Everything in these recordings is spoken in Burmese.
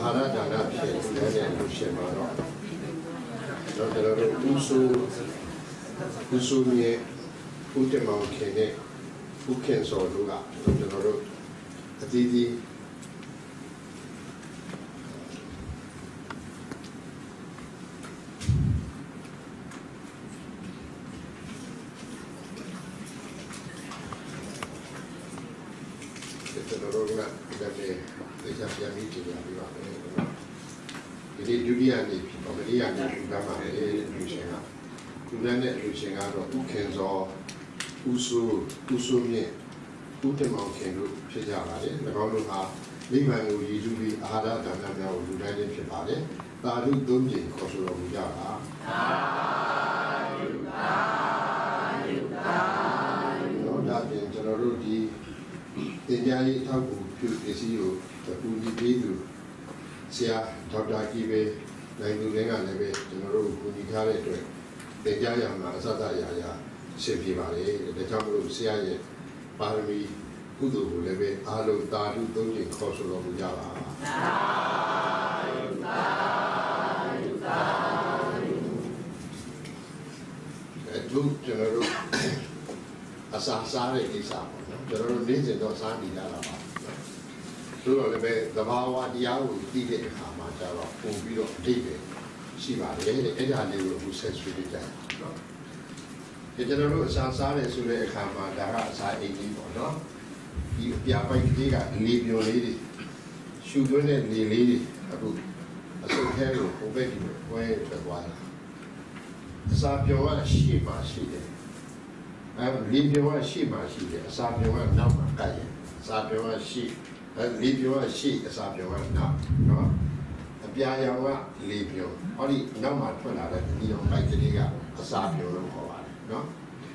Ahara Dana Shemano. Usumie, Utemon Kene, Ukens or Lula, Adidi. Jadi dunia ni, dunia ni agama ni lucenga. Dunia ni lucenga tu ukenzo, usumye, utemau kenu sejarah ni. Kalau lupa, lima uji juli ada dan ada ujian ni sejarah. Lalu donji kosulo mujara. Dah jenama di Injali tahu pesiu, tapi itu sia Dr. Kibe, lain dengan lebe jenama unikare tu. Injali yang mana sahaja ya sepi balik. Macam sia ye parmi kudu lebe alu tahu donji kosulo mujara. Itu jenama asal kisah. Jadi ni jenama sandi jalan. Suruh lebih dabawa dia tidak sama cara umbido tidak siapa ni ada ni proses sudah. Jadi kalau asal sudah sama darah saya ini pun, dia apa kita lebih ni, sudah ni lebih aku asal hero obey berbuat. Asal jawab siapa sih? Libya shi ma shi de Sabiwa na ma kai Sabiwa shi Libya shi Sabiwa na no Abia ya wa Libya ori na ma thwa la de ni yong kai de ga Sabiwa lo khaw ba no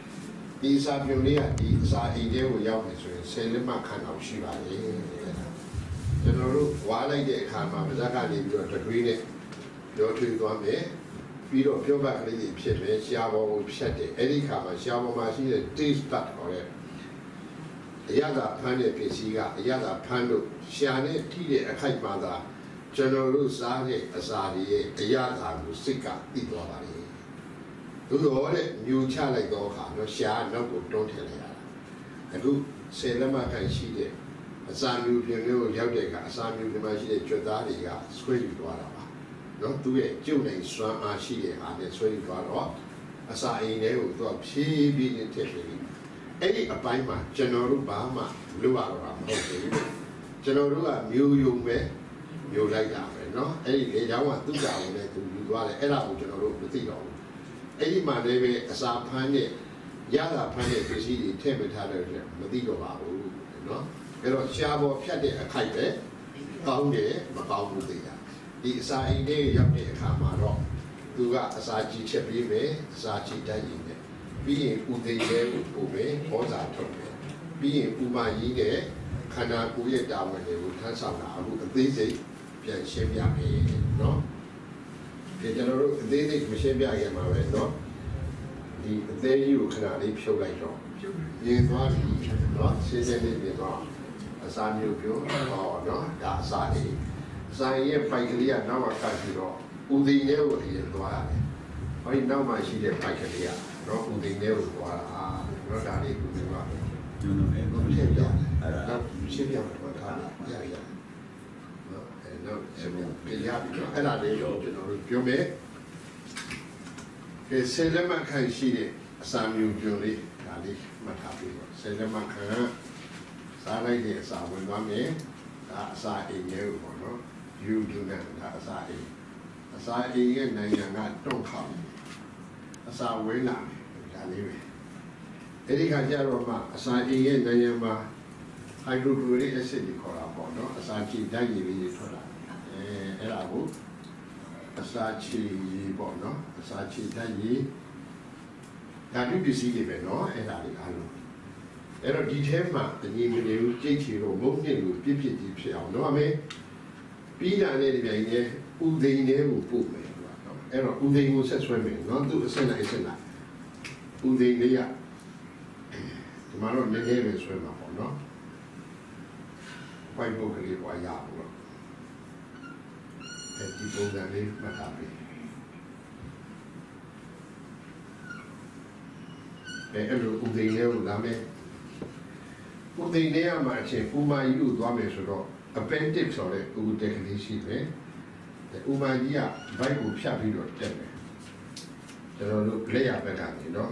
di Sabiwa ni ya di sa ai de ko yaw ni so yin 10 လက်မှတ်ခန့်အောင်ရှိပါလေကျွန်တော်တို့ဝါလိုက်တဲ့အခါမှာပါဇက်ကနေပြီးတော့တတွေးနဲ့ပြောထွေးသွားမယ်ပြီးတော့ပြောပါကလေးဖြစ်တယ်ရှားပေါ်ကိုဖြတ်တယ်အဲ့ဒီခါမှာရှားပေါ်မှာရှိတဲ့ taste bud ခေါ်တဲ့အရသာဖမ်းတဲ့ပစ္စည်းကအရသာဖမ်းလို့ရှာနဲ့ထိတဲ့အခိုက်မှာသာကျွန်တော်တို့စားတဲ့အစာတွေရဲ့အရသာကိုစိတ်ကသိသွားပါလေသို့တော်တဲ့မြူချလိုက်တော့အခါတော့ရှာနောက်ကိုတွန်းထည့်လိုက်ရတာအခု10 လက်မှတ်ခန့်ရှိတဲ့အစာမြူပြင်မျိုးရောက်တဲ့အခါအစာမြူဒီမှာရှိတဲ့ကြွက်သားတွေကဆွဲယူသွားတာနော်သူရဲ့ကျုပ်နိုင်စွမ်းအားရှိတဲ့အားနဲ့ဆွဲယူသွားတော့အစာအိမ်တွေကိုသူကဖြည်းဖြည်းနဲ့ထည့်ပေးတယ်အဲ့ဒီအပိုင်းမှာကျွန်တော်တို့ဘာမှလုပ်ရတော့မဟုတ်ဘူးကျွန်တော်တို့ကမျိုးယုံပဲမျိုးလိုက်တာပဲနော်အဲ့ဒီလေချောင်းကသူ့ကြောင်နဲ့သူယူသွားတယ်အဲ့ဒါကိုကျွန်တော်တို့မသိတော့ဘူးအဲ့ဒီမှာလည်းပဲအစာဖမ်းတဲ့ရတာဖမ်းတဲ့ပစ္စည်းတွေထည့်မထားတဲ့အတွက်မသိတော့ပါဘူးနော်အဲ့တော့ရှားပေါ်ဖြတ်တဲ့အခိုက်ပဲကောင်းတယ်မကောင်းဘူးသိတာဒီအစာအိမ်လေးရောက်တဲ့အခါမှာတော့သူကအစာကြီးချက်ပေးမယ်အစာကြီးတိုက်ရင်ပဲပြီးရင်ဥသိရဲကိုပို့မယ်ဩဇာထုတ်မယ်ပြီးရင်ဥမာကြီးတဲ့ခန္ဓာကိုယ်ရဲ့တာဝန်တွေကိုထမ်းဆောင်တာအခုအသေးစိတ်ပြန်ရှင်းပြမယ်နော်ဒီကျွန်တော်တို့အသေးစိတ်မရှင်းပြခင်မှာပဲနော်ဒီအသေးကြီးကိုခဏလေးဖြုတ်လိုက်တော့ရင်သွားပြီနော်ရှင်းရှင်းလေးပြင်သွားအစာမျိုးပြောဟောနော်ဒါအစာလေးဆိုင်ရဲ့ပိုက်ကလေးကနောက်ကတ်ပြီးတော့ဦးသိန်းလေးကိုအရင်သွားရတယ်။ဟောဒီနောက်မှရှိတဲ့ပိုက်ကလေးကတော့ဦးသိန်းလေးကိုသွားတာ။တော့ဒါလေးကိုပြောပါမယ်။ကျွန်တော်အဲ့ကိုရှင်းပြတယ်။အဲ့ဒါရှင်းပြတော့ထားရရ။နော်အဲ့တော့ဆက်ပြရပြီတော့အဲ့ဒါလေးကိုကျွန်တော်တို့ပြောမယ်။ဒီ10 လက်မှတ်ခန့်ရှိတဲ့အစာမျိုးပြောလေးဒါလေးမှတ်ထားပြီးတော့10 လက်မှတ်ခန့်စားလိုက်တဲ့အစာဝင်သွားမယ်။ဒါအစာအိမ်လေးကိုပေါ့နော်။ယူတူနဲ့ဒါအစာအိမ်ရဲ့နိုင်ငံကတုံ့ခေါအစာဝေးလာတယ်ဒါလေးပဲအဲ့ဒီခါကျတော့မှအစာအိမ်ရဲ့နိုင်ငံမှာဟိုက်ဒရိုကလိုရစ်အက်ဆစ်ကိုခေါ်တာပေါ့နော်အစာချီဓာတ်ရည်လေးထွက်လာအဲ့ဒါကိုအစာချီပေါ့နော်အစာချီဓာတ်ရည်ဓာတ်ပစ္စည်းတွေပဲနော်အဲ့ဒါလေးအားလုံးအဲ့တော့ဒီထဲမှာအညီမနေဘူးကြိတ်ချီတော့မုန်းညစ်လို့ပြစ်ပြစ်ကြီးဖြစ်အောင်နော်အမေပြီးတာနဲ့ဒီပြန်ကြီးဦးသိန်းလေးကိုပို့မယ်နော်အဲ့တော့ဦးသိန်းကိုဆက်ဆွဲမယ်နော်သူအစလိုက်ဦးသိန်းလေးကဒီမှာတော့နည်းနည်းပဲဆွဲမှာပေါ့နော်ဝိုင်းဖို့ကလေးပွားရဘူးတော့ဒီပုံစံလေးမှတ်ထားပြီအဲ့လိုဥဒိန်လေးကိုလာမယ်ဥဒိန်လေးရမှာအချင်းဥမာကြီးကိုသွားမယ်ဆိုတော့ appendix ဆိုတဲ့ဥဒိန်ကလေးရှိတယ်ဥမာကြီးကဘိုက်ကိုဖြတ်ပြီးတော့တက်မယ်ကျွန်တော်တို့လက်ရဘက်ကနေနော်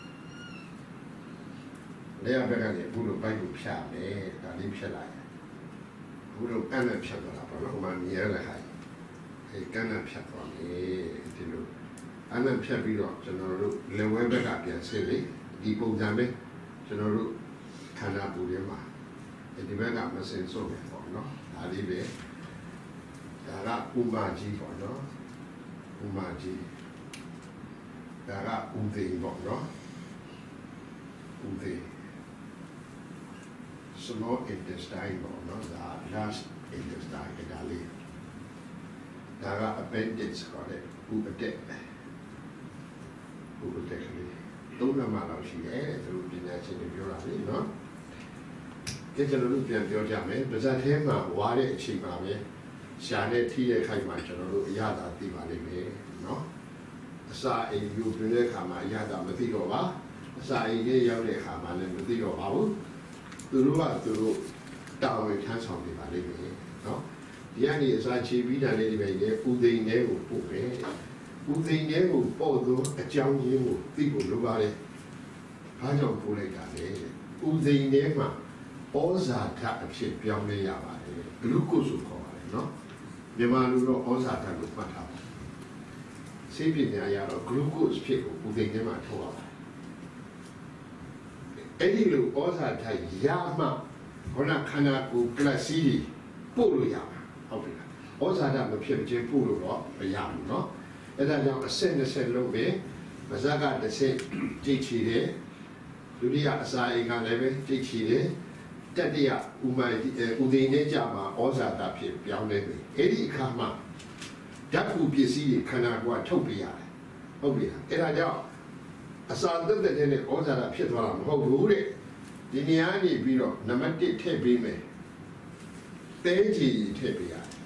လက်ရဘက်ကနေအခုလိုဘိုက်ကိုဖြတ်မယ်ဒါလေးဖြတ်လိုက်အခုလိုအမ်းနဲ့ဖြတ်သွားတာပေါ့နော်ဥမာမြင်ရတဲ့ဟာကန်းနဲ့ဖြတ်သွားမယ်ဒီလိုအမ်းနဲ့ဖြတ်ပြီးတော့ကျွန်တော်တို့လက်ဝဲဘက်ကပြန်ဆင်းလေဒီပုံစံပဲကျွန်တော်တို့ခန္ဓာပူထဲမှာဒီဘက်ကမစင်ဆုံးပဲပေါ့နော်ဒါလေးပဲဒါကဥမာကြီးပေါ့နော်ဥမာကြီးဒါကဥသိပေါ့နော်ဥသိ small intestine ပေါ့နော်ဒါ large intestine ဒါလေးဒါက appendix ခေါ်တဲ့ဥပဒေဥပဒေကလေးသုံးနံပါတ်လောက်ရှိတယ်သူတို့ပညာရှင်တွေပြောတာလေနော်ကြည့်ကျွန်တော်တို့ပြန်ပြောကြမယ်ပါဇက်ထဲမှာဝါတဲ့အချိန်မှာပဲရှာနဲ့ထိရဲ့ခိုက်မှာကျွန်တော်တို့အရသာသိပါလိမ့်မယ်နော်အစာအိမ်ယူပြတဲ့အခါမှာအရသာမသိတော့ပါအစာအိမ်ကြီးရောက်တဲ့အခါမှာလည်းမသိတော့ပါဘူးသူတို့ကသူတို့တာဝန်ထမ်းဆောင်နေပါလိမ့်မယ်နော်ဒီကနေအစာချီပြီးတာလေးတွေပဲဥသိန်ထဲကိုပို့ပဲဥသိန်ထဲကိုပို့သောအကြောင်းရင်းကိုသိဖို့လိုပါတယ်ဘာကြောင့်ပို့လိုက်တာလဲဥသိန်ထဲမှာဩဇာဓာတ်အဖြစ်ပြောင်းလဲရပါတယ်ဂလူကိုစ်ကိုခေါ်ပါတယ်နော်မြန်မာလူတော့ဩဇာဓာတ်ကိုမှတ်ထားပါဆေးပညာရတော့ဂလူကိုစ်ဖြစ်ကိုဥသိန်ထဲမှာထုတ်ရပါတယ်အဲ့ဒီလိုဩဇာဓာတ်ရမှခေါင်းခန္ဓာကိုယ်ကလစီးပို့လို့ရမှာဟုတ်ပြီလားဩဇာဓာတ်မဖြစ်ခြင်းပို့လို့တော့မရဘူးနော်အဲ့ဒါကြောင့်အဆင့်20လုံးပဲမဇက်ကတစ်ဆင့်ကြိတ်ချီတယ်ဒုတိယအစာအိမ်ကလည်းပဲကြိတ်ချီတယ်တတိယဥမာဥဒိန်နဲ့ကြမှာဩဇာဓာတ်ဖြစ်ပြောင်းလဲပြီအဲ့ဒီအခါမှာဓာတ်ကူပစ္စည်းခန္ဓာကိုယ်ထုတ်ပြရတယ်ဟုတ်ပြီလားအဲ့ဒါကြောင့်အစာသက်သက်နဲ့ဩဇာဓာတ်ဖြစ်သွားတာမဟုတ်ဘူးတဲ့ဒီနေရာနေပြီးတော့နံပါတ်1ထည့်ပေးမယ်တဲကြီးထည့်ပေးရတယ်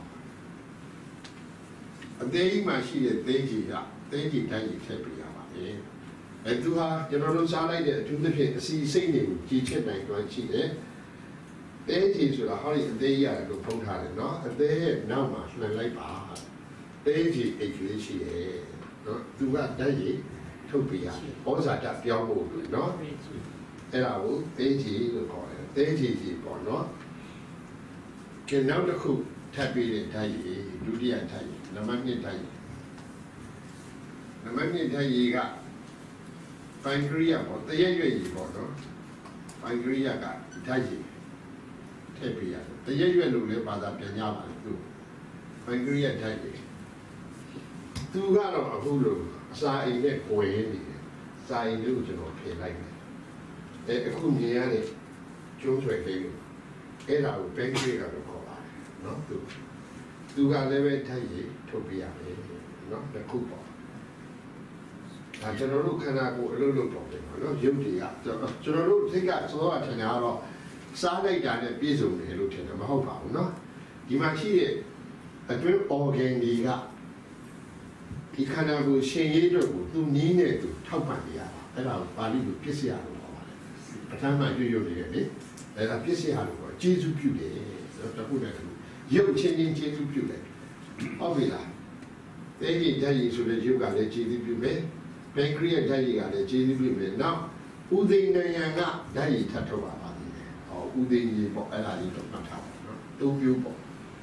အသေးကြီးမှရှိတဲ့တဲကြီးကတဲကြီးတိုင်းကြီးထည့်ပေးရပါတယ်အဲသူဟာကျွန်တော်တို့စားလိုက်တဲ့အထူးသဖြင့်အစီစိတ်တွေကိုကြည်ချက်နိုင်တွန်းရှိတယ်တဲကြီးဆိုတာဟောဒီအသေးကြီးရတယ်လို့ဖုံးထားတယ်နော်အသေးရဲ့နောက်မှာလှန်လိုက်ပါတဲကြီးအိတ်ကလေးရှိတယ်နော်သူကတိုက်ကြီးထုတ်ပေးရတယ်ဩဇာတပြောင်းဖို့လို့နော်အဲ့ဒါကိုတဲကြီးလို့ခေါ်တယ်တဲကြီးပေါ့နော်ကျနောက်တစ်ခုထပ်ပြီးတဲ့တိုက်ကြီးဒုတိယတိုက်ကြီးနံပါတ်1တိုက်ကြီးနံပါတ်2တိုက်ကြီးကပိုင်ကရိယာပေါ့တရက်ရွက်ကြီးပေါ့နော်ပိုင်ကရိယာကဓာတ်ကြီးထည့်ပေးရတယ်တရက်ရွက်လို့လည်းဘာသာပြန်ကြပါလိမ့်သူပိုင်ကရိယာဓာတ်ကြီးသူကတော့အခုလိုအစာအိမ်နဲ့ကိုယ်ရင်းနေတယ်စာအိမ်လေးကိုကျွန်တော်ဖြေလိုက်တယ်အခုမြင်ရတဲ့ကျိုးဆွဲလေးကိုအဲ့ဒါကိုပိုင်ကရိယာလို့ခေါ်ပါတယ်နော်သူကလည်းပဲဓာတ်ကြီးထုတ်ပေးရတယ်နော်တစ်ခုပေါ့ဒါကျွန်တော်တို့ခန္ဓာကိုယ်အလုပ်လုပ်တော့တယ်နော်ရုပ်တွေကကျွန်တော်တို့သိကစောစောထင်တာကတော့စားလိုက်တာနဲ့ပြည့်စုံတယ်လို့ထင်တယ်မဟုတ်ပါဘူးနော်ဒီမှာရှိတဲ့အတွင်း organ တွေကဒီခန္ဓာကိုယ်ရှင်ရေးအတွက်ကိုသူနည်းနဲ့သူထောက်ပံ့နေရတာအဲ့ဒါကိုပါဠိလိုပြည့်စရာလို့ခေါ်ပါတယ်ပဋ္ဌာန်းမှာရွရွနေတယ်လေအဲ့ဒါပြည့်စရာလို့ခေါ်ကျေးဇူးပြုတယ်ဆိုတော့တခုနဲ့တခုရုပ်ချင်းချင်းကျေးဇူးပြုတယ်ဟုတ်ပြီလားတဲကြီးဓာတ်ကြီးဆိုတဲ့ရုပ်ကလည်းကျေးဇူးပြုမယ်ဘန်ကရီယာဓာတ်ရည်ကလည်းကျေးဇူးပြုမယ်။နောက်ဥသိန်ဉာဏ်ကဓာတ်ရည်ထပ်ထုတ်ပါပါလိမ့်မယ်။ဟောဥသိန်ရည်ပေါ့အဲ့ဒါလေးတော့မှတ်ထားပါနော်။သုံးမျိုးပေါ့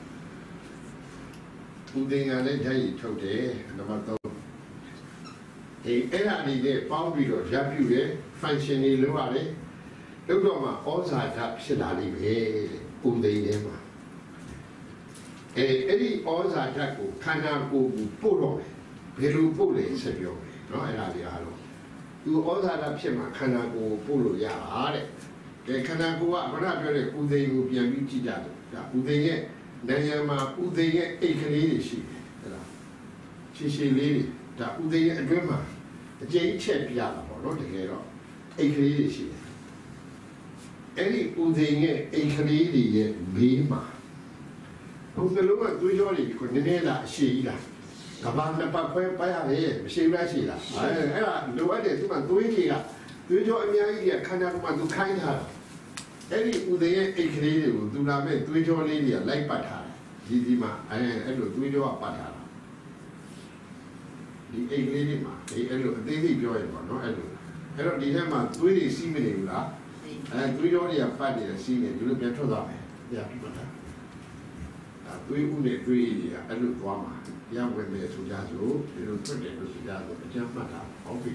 ။ဥသိန်ကလည်းဓာတ်ရည်ထုတ်တယ်နံပါတ်3။အဲ့ဒါလေးနဲ့ပေါင်းပြီးတော့ရပ်ပြုတယ် function တွေလုပ်ရတယ်။လုပ်တော့မှဩဇာဓာတ်ဖြစ်လာလိမ့်မယ်။ဥသိန်ထဲမှာအဲ့ဒီဩဇာဓာတ်ကိုခန္ဓာကိုယ်ကိုပို့တော့မယ်။ဘယ်လိုပို့လဲဆက်ပြောမယ်။နော်အဲ့ဒါလေးအားလုံးသူဩဇာဓာတ်ဖြစ်မှာခန္ဓာကိုယ်ပို့လို့ရပါတဲ့ကဲခန္ဓာကိုယ်ကဘုရားပြောတဲ့ဥသိန်ကိုပြန်ပြီးကြည့်ကြတယ်ဒါဥသိန်ရဲ့ဉာဏ်မှာဥသိန်ရဲ့အိတ်ကလေးတွေရှိတယ်ဟဲ့လားရှည်ရှည်လေးတွေဒါဥသိန်ရဲ့အတွင်းမှာအကျဉ်းချက်ပြရတာပေါ့နော်တကယ်တော့အိတ်ကလေးတွေရှိတယ်အဲ့ဒီဥသိန်ရဲ့အိတ်ကလေးတွေရဲ့ဘေးမှာခုနှလုံးကသွေးကြောတွေကိုနည်းနည်းလားအရှိကြီးလားကဘာနှစ်ပတ်ခွဲပိုက်ရတယ်မရှိဘူးလားရှိလားအဲ့ဒါလိုအပ်တယ်သူကသွေးကြောအများကြီးကခန္ဓာကိုယ်မှာသူခိုင်းထားတာအဲ့ဒီဥဒရဲ့အိတ်ကလေးတွေကိုသူလာမဲ့သွေးကြောလေးတွေကလိုက်ပတ်ထားတယ်ဒီမှာအဲ့လိုသွေးကြောကပတ်ထားတာဒီအိတ်ကလေးတွေမှာအဲ့လိုအသေးစိတ်ပြောရပါတော့အဲ့တော့ဒီထဲမှာသွေးတွေစီးမနေဘူးလားသွေးကြောတွေကပတ်နေတယ်စီးနေဒီလိုပြန်ထွက်သွားမယ်ပြပြတာသွေးဥနဲ့သွေးတွေကအဲ့လိုသွားမှာရဝင်မယ်ဆိုကြစို့ဒီလိုထွက်တယ်လို့ဆိုကြစို့အကျဉ်းမှတ်တာဟုတ်ပြီ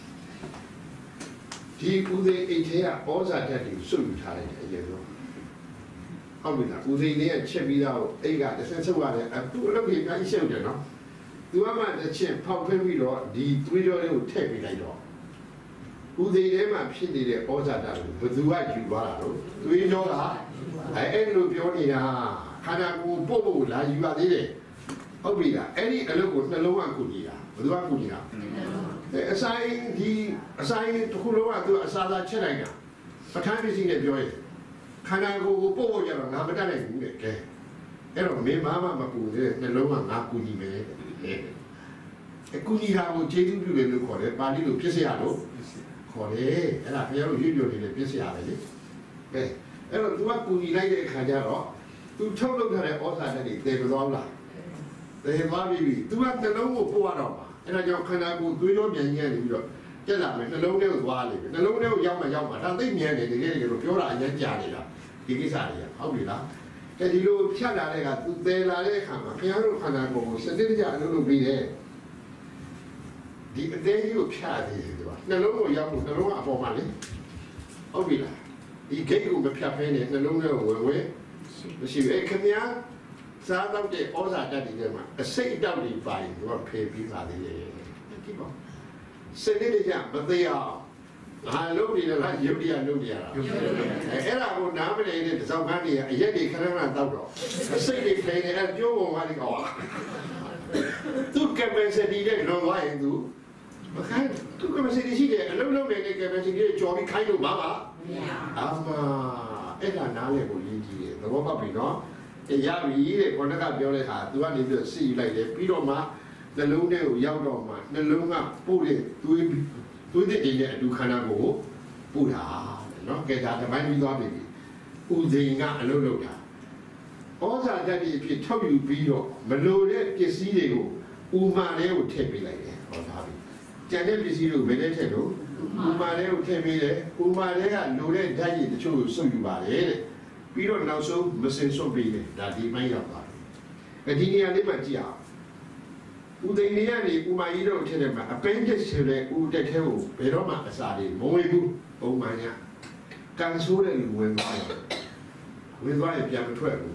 ဒီဥဒိအိတ်ထဲကဩဇာဓာတ်တွေစွတ်ယူထားလိုက်တယ်အရင်ဆုံးဟုတ်ပြီလားဥဒိလေးကချက်ပြီးတော့အိတ်ကတစ်ဆက်ဆုပ်ရတယ်သူ့အလုပ်ကြီးအများကြီးရှုပ်တယ်နော်သူကမှတစ်ချက်ဖောက်ထွင်းပြီးတော့ဒီသွေးကြောလေးကိုထည့်ပေးလိုက်တော့ဥဒိထဲမှာဖြစ်နေတဲ့ဩဇာဓာတ်ကိုဘယ်သူကယူသွားတာလို့သွေးကြောကအဲ့လိုပြောနေတာခန္ဓာကိုယ်ပို့လာယူရသေးတယ်ဟုတ်ပြီလားအဲ့ဒီအလုပ်ကိုနှလုံးကကုညီတာဘယ်သူကကုညီတာအဆိုင်တစ်ခုလုံးကသူအစာသာချက်လိုက်တာပဋ္ဌာန်းပစ္စည်းနဲ့ပြောရင်ခန္ဓာကိုယ်ကိုပို့ဖို့ကြတော့ငါမတတ်နိုင်ဘူးလေကဲအဲ့တော့မင်းမမပူသေးနှလုံးကငါကုညီမယ်အကုညီတာကိုခြေတူးပြုတယ်လို့ခေါ်တယ်ပါဠိလိုပြစ်စရာလို့ခေါ်တယ်အဲ့ဒါဘုရားတို့ရွတ်ပြောနေတဲ့ပြစ်စရာပဲလေကဲအဲ့တော့သူကကုညီလိုက်တဲ့အခါကျတော့သူထုတ်လုပ်ထားတဲ့ဩဇာတက်တွေတည်သွားလားတည်သွားပြီသူကနှလုံးကိုပို့ရတော့ပါအဲ့ဒါကြောင့်ခန္ဓာကိုယ်သွေးကြောပြန်ကြီးနေပြီးတော့တက်လာမယ်နှလုံးထဲကိုသွားလိမ့်မယ်နှလုံးထဲကိုရောက်မှဒါသိမြန်တယ်တကယ်လို့ပြောတာအရင်ကြားနေတာဒီကိစ္စတွေကဟုတ်ပြီလားကဲဒီလိုဖြတ်လာတဲ့ကသူတည်လာတဲ့အခါမှာဘုရားတို့ခန္ဓာကိုယ်ကိုစနစ်တကျအလုပ်လုပ်ပြီးတယ်ဒီအသေးကြီးကိုဖြတ်သေးတယ်ကွာနှလုံးကိုရောက်လို့နှလုံးကအပေါ်မှာလေဟုတ်ပြီလားဒီဂိတ်ကိုမဖြတ်ဖဲနဲ့နှလုံးထဲကိုဝင်မရှိဘူးအဲ့ခင်ဗျာစားတော့တဲ့ဩဇာတတ်တွေထဲမှာအစိတ်အတောက်တွေပါရင်တော့ဖယ်ပြီးပါသေးတယ်ဒီပေါ့စနစ်တကျမသေးအောင်ဟာလုံးနေလားရုပ်တရားလုံးနေရတာအဲ့ဒါကိုနားမလည်တဲ့တစောင်းခန်းတွေကအရက်တွေခဏခဏတောက်တော့အစိတ်တွေဖယ်နေအဲ့ကျိုးပုံကလေးကောသူ capacity နဲ့လွန်သွားရင်သူမခိုင်းသူ capacity ရှိတယ်အလုံးလုံးနေတဲ့ capacity တွေကြော်ပြီးခိုင်းလို့ပါပါအာမအဲ့ဒါနားလည်ဖို့ရင်းကြီးတယ်သဘောပေါက်ပြီနော်ရပြီတဲ့ခေါင်းကပြောတဲ့ဟာသူကနေပြီးစီယူလိုက်တယ်ပြီးတော့မှနှလုံးထဲကိုရောက်တော့မှနှလုံးကပို့တဲ့သွေးတဲ့နဲ့အတူခန္ဓာကိုယ်ပို့တာနော်ကဲဒါတပိုင်းပြီးသွားပြီဥဒိန်ကအလုပ်လုပ်တာဩဇာဓာတ်တွေဖြစ်ထုတ်ယူပြီးတော့မလိုတဲ့ပစ္စည်းတွေကိုဥမာလေးကိုထည့်ပေးလိုက်တယ်ဟောသားပြီကျန်တဲ့ပစ္စည်းတွေကိုဘယ်နဲ့ထည့်လို့ဥမာလေးကိုထည့်ပေးတယ်ဥမာလေးကလိုတဲ့ဓာတ်ရည်တချို့ကိုစုပ်ယူပါတယ်တဲ့ပြီးတော့နောက်ဆုံးမစင်စွန့်ပေးတယ်ဒါဒီပိုင်းရောက်သွားတယ်ဒီနေရာလေးမှာကြည့်အောင်ဥဒိန်နေရနေဥမာကြီးတို့ထည့်တယ်မှာအပင်းကျဆိုတဲ့ဥတက်ထဲကိုဘယ်တော့မှအစာတွေမဝင်ဘူးပုံမှန်ညကန်ဆိုးတဲ့လူဝင်သွားရင်ပြန်မထွက်ဘူး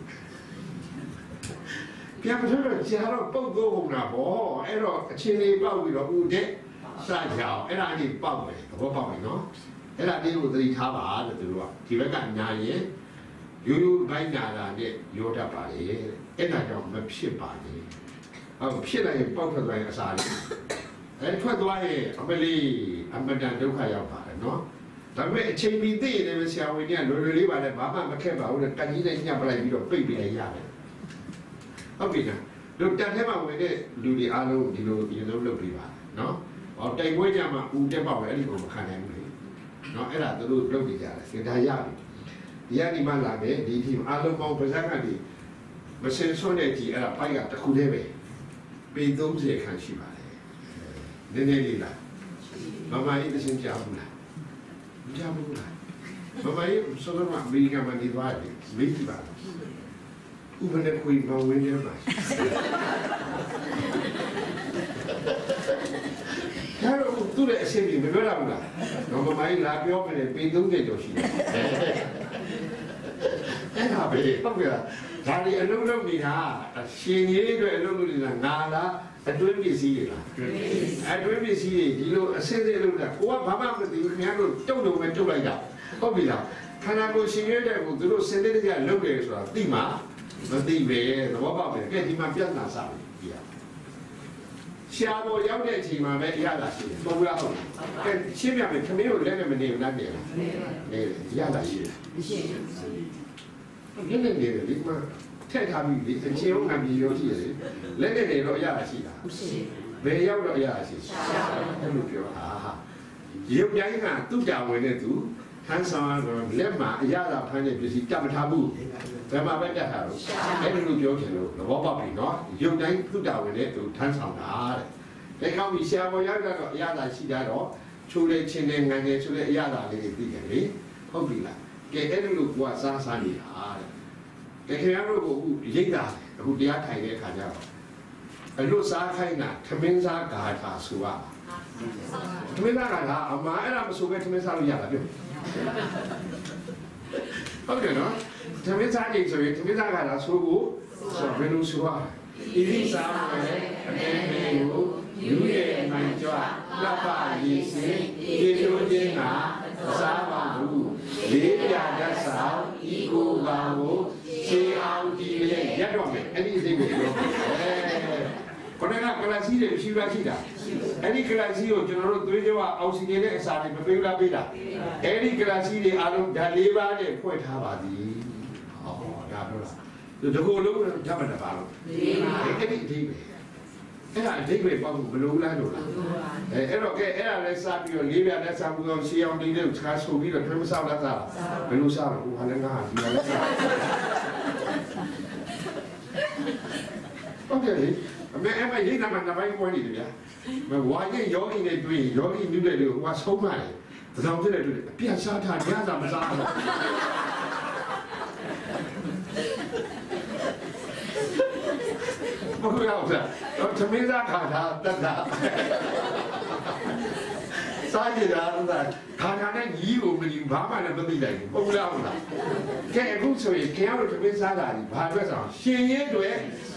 ပြန်မထွက်တော့ကြာတော့ပုတ်သုံးကုန်တာပေါ့အဲ့တော့အချင်းလေးပေါက်ပြီးတော့ဥတက်စကြအောင်အဲ့ဒါကြီးပေါက်တယ်သဘောပေါက်ပြီနော်အဲ့ဒါလေးကိုသတိထားပါတဲ့သူတို့ကဒီဘက်ကညာရင်ရိုးရိုးဘိုင်းနာတာနဲ့ရောတတ်ပါလေအဲ့ဒါကြောင့်မဖြစ်ပါနဲ့ဖြစ်လိုက်ရင်ပေါက်ထွက်သွားရင်အစာလေးအဲ့ထွက်သွားရင်အမလေးအမတန်ဒုက္ခရောက်ပါတယ်နော်ဒါပေမဲ့အချိန်ပြီးသိရင်လည်းဆရာဝန်ကြီးကလွယ်လွယ်လေးပါလေဘာမှမခက်ပါဘူးတဲ့ကန်ကြီးနဲ့ညှပ်ပလိုက်ပြီးတော့ပိတ်ပြီးလိုက်ရတယ်ဟုတ်ပြီလားတို့တက်ထဲမှာဝင်တဲ့လူတွေအားလုံးဒီလိုလုပ်ပြီးပါနော်ဟောတိုင်ပွဲကြမှာဦးတက်ပါပဲအဲ့ဒီကိုမခံနိုင်ဘူးလေနော်အဲ့ဒါသူတို့လုပ်နေကြတယ်ဒါရပြီဒီကနေမှလာတယ်ဒီทีมအားလုံးပေါင်းပါဇက်ကနေမစင်စွန့်တဲ့ဒီအဲ့ဒါပိုက်ကတစ်ခုတည်းပဲပေ30ခန့်ရှိပါတယ်နည်းနည်းလေးလားမမကြီးတစ်စင်ကြားဘူးလားမကြားဘူးလားမမကြီးဆိုတော့အမေရိကန်မှာနေသွားတယ်မေးကြည့်ပါဥပဒေခွေမဝင်ရပါဒါတော့သူ့ရဲ့အစီအစဉ်မပြောရဘူးလားတော့မမကြီးလာပြောမယ်ပေ30ကျော်ရှိတယ်အဲ့ဒါပဲဟုတ်ကဲ့ဒါဒီအလုံးလုံးနေတာရှင်ကြီးအတွက်အလုံးလုံးနေတာငါလားအတွင်းပစ္စည်းတွေလားအတွင်းပစ္စည်းတွေဒီလိုအစစ်စစ်လုပ်တာကိုကဘာမှမသိဘူးခင်ဗျားတို့တုံတုံပဲတုတ်လိုက်တာဟုတ်ပြီလားခန္ဓာကိုယ်ရှင်ရဲ့တဲ့ကိုသူတို့စင်တဲ့တကလုပ်တယ်ဆိုတာသိမှာမသိပဲသဘောပေါက်ပဲကဲဒီမှာပြဿနာစပြီဒီဟာရှားပေါ်ရောက်တဲ့အချိန်မှာပဲရတာရှိတယ်ပုံရအောင်ကဲရှင်းပြမယ်ခမင်းကိုလည်းမနေဘူးလားနေလားနေရတာရှိတယ်မရှိဘူးနည်းနည်းနေတယ်ဒီမှာထက်ထားပြီလေအချင်းအောင်ခံပြီးရောရှိတယ်လက်နဲ့နေတော့အရသာရှိတာမရှိဘယ်ရောက်တော့အရသာရှိအဲ့လိုပြောဟာရုပ်တိုင်းကသူ့တာဝင်တဲ့သူဟန်ဆောင်တော့လက်မှာအရသာဖမ်းတဲ့ပစ္စည်းတတ်မထားဘူးဘယ်မှာပဲတတ်တာလို့အဲ့လိုပြောချင်လို့သဘောပေါက်ပြီနော်ရုပ်တိုင်းသူ့တာဝင်တဲ့သူထမ်းဆောင်တာတဲ့ဒါကောင်းပြီဆရာပေါ်ရောက်တော့အရသာရှိတာတော့ချိုးလေချင်းနဲ့ငံနေဆိုတဲ့အရသာလေးတွေသိတယ်လေဟုတ်ပြီလားကဲအဲ့လိုကစားနေတာတဲ့ခင်ဗျားတို့ကအခုရိတ်တာအခုတရားထိုင်တဲ့အခါကျတော့အလို့စားခိုင်းတာသမင်းစားဂါထာဆိုရသမင်းစားဂါထာအမှားအဲ့ဒါမဆိုပဲသမင်းစားလို့ရတာပြောဟုတ်တယ်နော်သမင်းစားကြည့်ဆိုရင်သမင်းစားဂါထာဆိုဖို့ဆိုဘယ်လိုဆိုရဣတိစားမယ်အနေနဲ့ကိုလူရဲ့မှန်ကြွလှပရေးစင်ဒီလိုချင်းကစားပါဘူးလေးပြတတ်ဆောင်ဤကိုပါကိုရှေးအောင်ဒီရဲ့ရက်တော့မယ်အဲ့ဒီအသေးကိုပြောခေါင်းကကလစီတွေရှိရရှိတာအဲ့ဒီကလစီကိုကျွန်တော်တို့သွေးကြောအောက်ဆီဂျင်နဲ့အစာတွေမပေးလားပေးတာအဲ့ဒီကလစီတွေအားလုံးဓာတ်၄ပါးနဲ့ဖွဲ့ထားပါသည်ဟောဒါပြောတာဒီကိုလုံးဓာတ်မတပါလို့အဲ့ဒီအသေးပဲအဲ့ဒါအဓိပ္ပာယ်ပေါ့ဘလို့လားလို့လားအဲ့တော့ကဲအဲ့ဒါလည်းစပြီးတော့လေးပြတဲ့စာဘူးအောင်ရှေးအောင်ဒီလေးကိုခြားဆိုပြီးတော့ထွေးမဆောက်လားစားဘယ်လိုစားတော့ဟိုဟာလည်းငါဟာဒီဟာလည်းစားဟုတ်ကဲ့လေအမေအမေရိတ်နာမှာနပိုင်းဝင်နေတယ်ဗျာမဝါရဲ့ယောဂီနဲ့တွေ့ယောဂီမြူတဲ့လူကဆုံးမတယ်ဒါကြောင့်ဖြစ်တဲ့တွေ့အပြတ်စားတာညစာမစားဘူးဘုရားတော့သမင်းသားခါတာတတ်တာစားကြတာခါတာနဲ့ညီကိုမကြည့်ဘာမှလည်းမသိလိုက်ဘူးဘုရားဟုတ်လားကဲအခုဆိုရင်ခင်ဗျားတို့သမင်းစားတာဒီဘာအတွက်ဆောင်ရှင်ရဲတွေ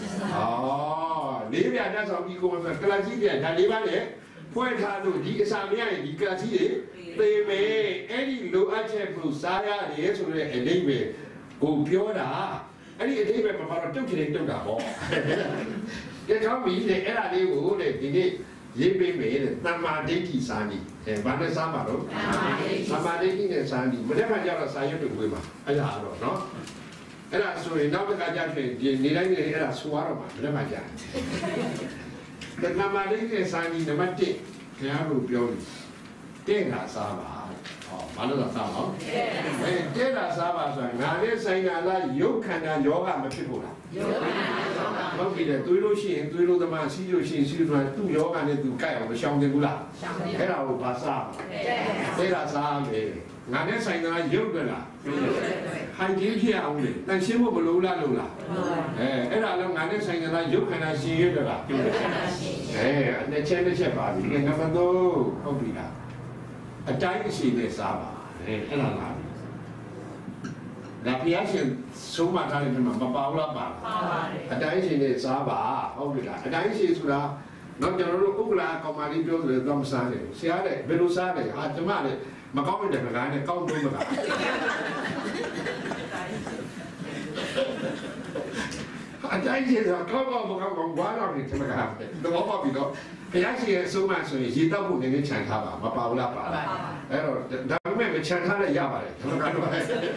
လေးပြတတ်ဆောင်ဒီကိုမကလကြီးပြဒါလေးပါလေဖွဲ့ထားလို့ဒီအစာမရရင်ဒီကလကြီးတွေသေမယ်အဲ့ဒီလိုအပ်ချက်ကိုစားရတယ်ဆိုတဲ့အဓိပ္ပာယ်ကိုပြောတာအဲ့ဒီအဓိပ္ပာယ်မှာတော့တုတ်ချင်တုတ်တာပေါ့ကဲကောင်းပြီလေအဲ့ဒါလေးကိုလေဒီနေ့ရေးပေးမယ်တဲ့သမ္မာဒိဋ္ဌိစာနီဘာနဲ့စားမှာတော့သမ္မာဒိဋ္ဌိနဲ့စာနီမနေ့ကကျတော့စာရွတ်တွေဝေးမှာအဲ့ဒါတော့နော်အဲ့ဒါဆိုရင်နောက်တစ်ခါကျရင်ဒီနေတိုင်းနေအဲ့ဒါဆိုရတော့မှာမနေ့ကကြာတယ်သမ္မာဒိဋ္ဌိနဲ့စာနီနံပါတ်1ခင်ဗျားတို့ပြောတယ်တဲ့တာစားပါဘာလို့လဲစားတော့တဲ့တာစားပါဆိုရင်ငါနဲ့ဆိုင်တာလားရုပ်ခန္ဓာယောဂမဖြစ်ဘူးလားယောဂဟုတ်ပြီလေတွေးလို့ရှိရင်တွေးလို့သမားစီးလို့ရှိရင်စီးလို့သူ့ယောဂနဲ့သူကြိုက်အောင်မရှောင်တင်ဘူးလားအဲ့ဒါကိုဘာစားတဲ့တာစားမယ်ငါနဲ့ဆိုင်တာရုပ်ကလားဟိုင်ကြီးဖြစ်အောင်လေတန်ရှင်းဖို့မလိုလားလို့လားအဲ့ဒါလည်းငါနဲ့ဆိုင်တာရုပ်ခန္ဓာရှင်ရွတ်လားနှစ်ချက်ပါပြီနံပါတ်3ဟုတ်ပြီလားအတိုင်းအစီနဲ့စားပါအဲ့ဒါလားဒါဖျားရှင်ဆုံးမထားတဲ့မှာမပါဘူးလားပါပါတယ်အတိုင်းအစီနဲ့စားပါဟုတ်ပြီလားအတိုင်းအစီဆိုတာတော့ကျွန်တော်တို့ဥက္ကလာကောင်မလေးပြောတယ်တော့မစားနဲ့ဆရာတဲ့ဘယ်လိုစားလဲဟာကျမလည်းမကောင်းတဲ့ပကားနဲ့ကောင်းတော့မကားအတိုင်းအစီကကောင်းကောင်းမကောင်းကောင်းဘာလို့ဒီပကားတော့ဘာပြီးတော့ဘုရားရှင်ရဲ့အဆုံးအမဆိုရင်ရေတောက်ဖို့နည်းနည်းခြံထားပါမပါဘူးလားပါအဲ့တော့ဒါပေမဲ့မခြံထားလည်းရပါတယ်ဒါကတော့ဒါ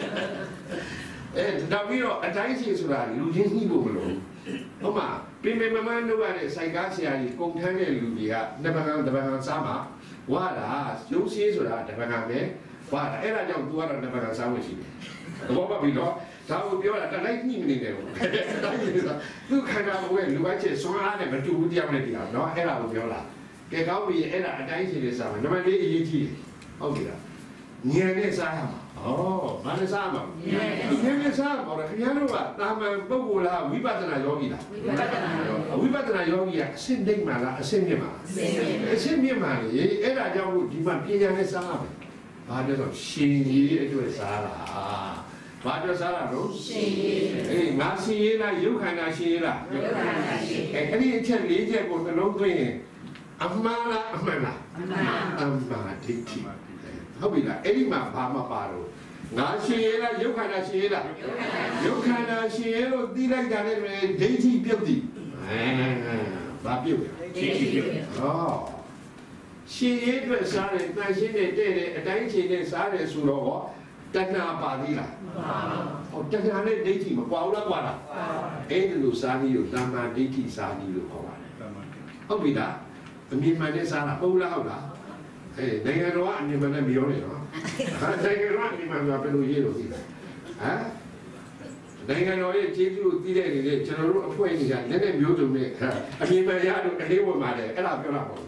ပြီးတော့အတိုင်းရှင်ဆိုတာလူချင်းညှိဖို့မလိုဟုတ်မှာပြင်ပမမန်းတို့ကလည်းစိုက်ကားဆရာကြီးကုန်ထမ်းတဲ့လူတွေကတပံစားမှာဝါတာရုပ်ရှိဆိုတာတပံပဲဝါတာအဲ့ဒါကြောင့် तू ကတော့တပံစားလို့ရှိတယ်သဘောပေါက်ပြီနော်ဒါကိုပြောတာလိုက်ညှိမနေတယ်ဘူးသူခန္ဓာကိုယ်လူအချက်စွမ်းအားနဲ့မတူဘူးတရားနဲ့တရားနော်အဲ့ဒါကိုပြောတာကဲကောင်းပြီအဲ့ဒါအတိုင်းရှိနေစားမယ်နံပါတ်4အရေးကြီးဟုတ်ပြီလားဉာဏ်နဲ့စားရမှာဘာနဲ့စားမှာဉာဏ်နဲ့စားပါတော့ခင်ဗျားတို့ကတာမန်ပုဂ္ဂိုလ်လားဝိပဿနာယောဂီလားဝိပဿနာယောဂီကအရှင်းတိတ်မှလားအရှင်းမြင့်မှလားအရှင်းမြင့်မှလေအဲ့ဒါကြောင့်ဒီမှာပညာနဲ့စားရမယ်ဘာလို့ဆိုရှင်ကြီးအတွက်စားတာဘာလို့စားတာတော့ရှင်ရေးငါရှင်ရေးလားရုပ်ခန္ဓာရှင်ရေးလားရုပ်ခန္ဓာရှင်အဲ့ဒီအချက်၄ချက်ကိုနှလုံးသွင်းရင်အမှန်လားအမှန်လားအမှန်ဒိဋ္ဌိဟုတ်ပြီလားအဲ့ဒီမှာဘာမှပါတော့ငါရှင်ရေးလားရုပ်ခန္ဓာရှင်ရေးလားရုပ်ခန္ဓာရှင်ရေးလို့သိလိုက်တာနဲ့ဒိဋ္ဌိပြုတ်သည်ဘာပြုတ်လဲဒိဋ္ဌိပြုတ်ရှင်ရေးအတွက်စားတယ်တန်ရှင်းတဲ့တဲ့အတိုင်းချိန်နဲ့စားတယ်ဆိုတော့တဏှာပါသေးလားတရားနဲ့ဒိဋ္ဌိမကွာဘူးလားကွာလားအဲ့ဒီလိုစားနည်းကိုတမ္မာဒိဋ္ဌိစားနည်းလို့ခေါ်ပါတယ်ဟုတ်ပြီလားအမြင်မှန်နဲ့စားတာဟုတ်လားဟုတ်လားနိုင်ငံတော်ကအမြင်မှန်နဲ့မပြောနဲ့နော်နိုင်ငံတော်ကအမြင်မှန်ကဘယ်လိုရေးလို့သိလဲဟမ်နိုင်ငံတော်ရဲ့ကျေးဇူးကိုသိတဲ့အနေနဲ့ကျွန်တော်တို့အဖွဲ့ကြီးကလက်နဲ့မျိုးစုံနဲ့အမြင်မှန်ရလို့အလေးဝင်ပါတယ်အဲ့ဒါပြောတာပေါ့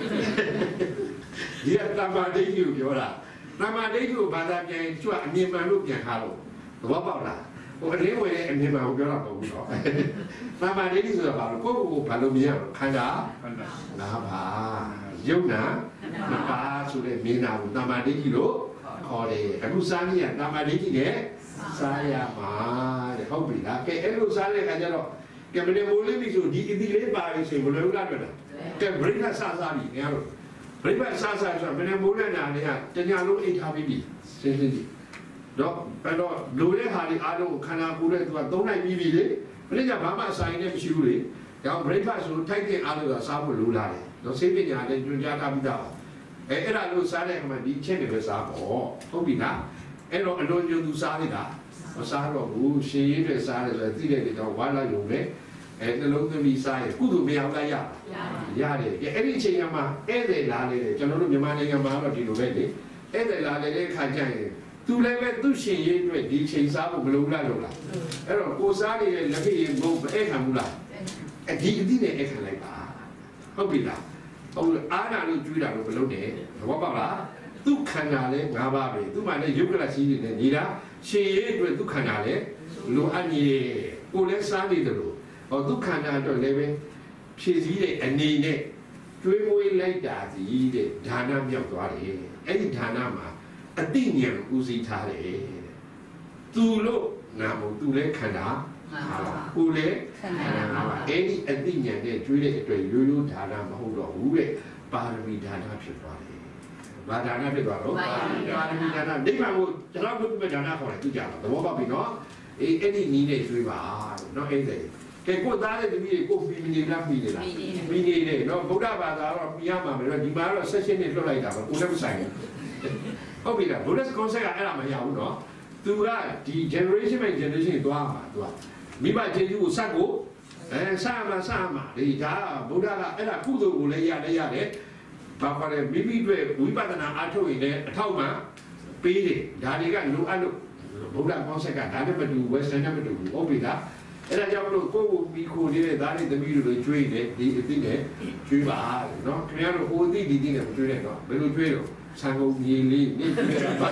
ဒီကတမ္မာဒိဋ္ဌိကိုပြောတာတမ္မာဒိဋ္ဌိကိုဘာသာပြန်ကျွတ်အမြင်မှန်လို့ပြန်ထားလို့သဘောပေါက်လားဟိုအလေးဝင်တဲ့အမြင်မှန်ကိုပြောတာမဟုတ်ဘူးနော်တမ္မာဒိဋ္ဌိဆိုတာဘာလို့ကိုယ့်ကိုယ်ဘာလို့မြင်ရလဲခန္ဓာနာပါယုံနာမပါဆိုတဲ့မင်းနာကိုတမ္မာဒိဋ္ဌိလို့ခေါ်တယ်အခုစားနည်းကတမ္မာဒိဋ္ဌိနဲ့စားရမှာတဲ့ဟုတ်ပြီလားကဲအဲ့လိုစားတဲ့အခါကျတော့ကဲမနေ့မိုးလေးပြီဆိုဒီအသီးလေးပါပြီဆိုဘယ်လိုလုပ်ရလဲကဲ break ကစားပြီခင်ဗျားတို့ break စားဆိုမနေ့မိုးနဲ့နာနေကတညလုံးအိတ်ထားပြီးပြီစင်းစင်းကြီးတော့အဲ့တော့လိုတဲ့ဟာတွေအားလုံးခန္ဓာကိုယ်နဲ့သူကသုံးနိုင်ပြီးပြီလေမနေ့ကဘာမှအဆိုင်နဲ့မရှိဘူးလေဒါ break ဆိုထိုက်တဲ့အားလုံးကစားဖို့လိုလာတယ်တော့စိတ်ပညာနဲ့ညွှန်ကြားထားပြီးသားပါအဲ့ဒါလို့စားတဲ့အခါမှာဒီချက်တွေပဲစားပေါ့ဟုတ်ပြီလားအဲ့တော့အလုံးကျုံသူစားနေတာမစားတော့ဘူးရှင်ရည်တွေစားတယ်ဆိုသိတဲ့ကြောင့်ဝါလာယုံပဲနှလုံးသွင်းပြီးစားရင်ကုသိုလ်မရဘူးလားရတယ်အဲ့ဒီအချိန်မှာဧည့်သည်လာလေကျွန်တော်တို့မြန်မာနိုင်ငံမှာတော့ဒီလိုပဲလေဧည့်သည်လာလေတဲ့ခါကျရင်သူလည်းပဲသူ့ရှင်ရည်အတွက်ဒီချိန်စားဖို့မလိုလားလို့လားအဲ့တော့ကိုစားနေတဲ့လက်ဖြစ်ရင်ဘုံအဲ့ခံဘူးလားဒီအသည့်နဲ့အဲ့ခံလိုက်ပါဟုတ်ပြီလားဟုတ်အားနာလို့ကျွေးတာလို့မလုပ်နဲ့သဘောပေါက်လားသူ့ခန္ဓာလည်း၅ပါးပဲသူ့မှာလည်းယုတ်ကလရှိနေတယ်နေတာရှင်ရည်အတွက်သူ့ခန္ဓာလည်းလိုအပ်နေကိုလည်းစားနေတယ်လို့ဟောသူ့ခန္ဓာအတွက်လည်းပဲဖြည့်စည်းတဲ့အနေနဲ့ကျွေးမွေးလိုက်တာစီတဲ့ဒါနမြောက်သွားတယ်အဲ့ဒီဒါနမှာအတိညာဉ်ဦးစီးထားတယ်သူလို့နာမသူလည်းခန္ဓာကိုလည်းခန္ဓာပါအဲ့ဒီအတိညာဉ်နဲ့ကျွေးတဲ့အတွက်ရိုးရိုးဒါနမဟုတ်တော့ဘူးတဲ့ပါရမီဒါနဖြစ်သွားတယ်ဘာဒါနဖြစ်သွားတော့ပါရမီဒါနနိဗ္ဗာန်ကိုကျွန်တော်တို့ပြဒါနခေါ်တယ်သူကြတော့သဘောပေါက်ပြီနော်အဲ့ဒီနီးနဲ့ကျွေးပါနော်အဲ့ဒါကဲကိုသားတဲ့တပည့်ကိုပြီးနေလားပြီးနေလားပြီးနေတယ်နော်ဗုဒ္ဓဘာသာတော့ပြီးရမှာပဲဒီမှာတော့ဆက်ရှင်းနေလွှတ်လိုက်တာပဲကိုလည်းမဆိုင်ဘူးဟုတ်ပြီလား Buddhist concept ကအဲ့ဒါမရဘူးနော်သူကဒီ generation by generation သွားမှာသူကမိဘကျေးဇူးကိုစက်ကိုစမှာဒီဒါဗုဒ္ဓကအဲ့ဒါကုသိုလ်ကိုလည်းရတယ်ဘာခေါ်လဲမိမိတွေဝိပဿနာအားထုတ်ရင်လည်းအထောက်အပံ့ပေးတယ်ဒါတွေကလိုအပ်လို့ဗုဒ္ဓ concept ကဒါနဲ့မတူ western နဲ့မတူဘူးဟုတ်ပြီလားအဲ့ဒါကြောင့်မလို့ကိုယ့်ကိုမိခိုနေတဲ့သားလေးသမီးတွေကျွေးတယ်ဒီအသိနဲ့ကျွေးပါနော်ခင်ဗျားတို့ဟိုအသိဒီသိနဲ့မကျွေးနဲ့တော့ဘယ်လိုကျွေးတော့ဆံကုန်မြေလေးနေကျွေးတာပါ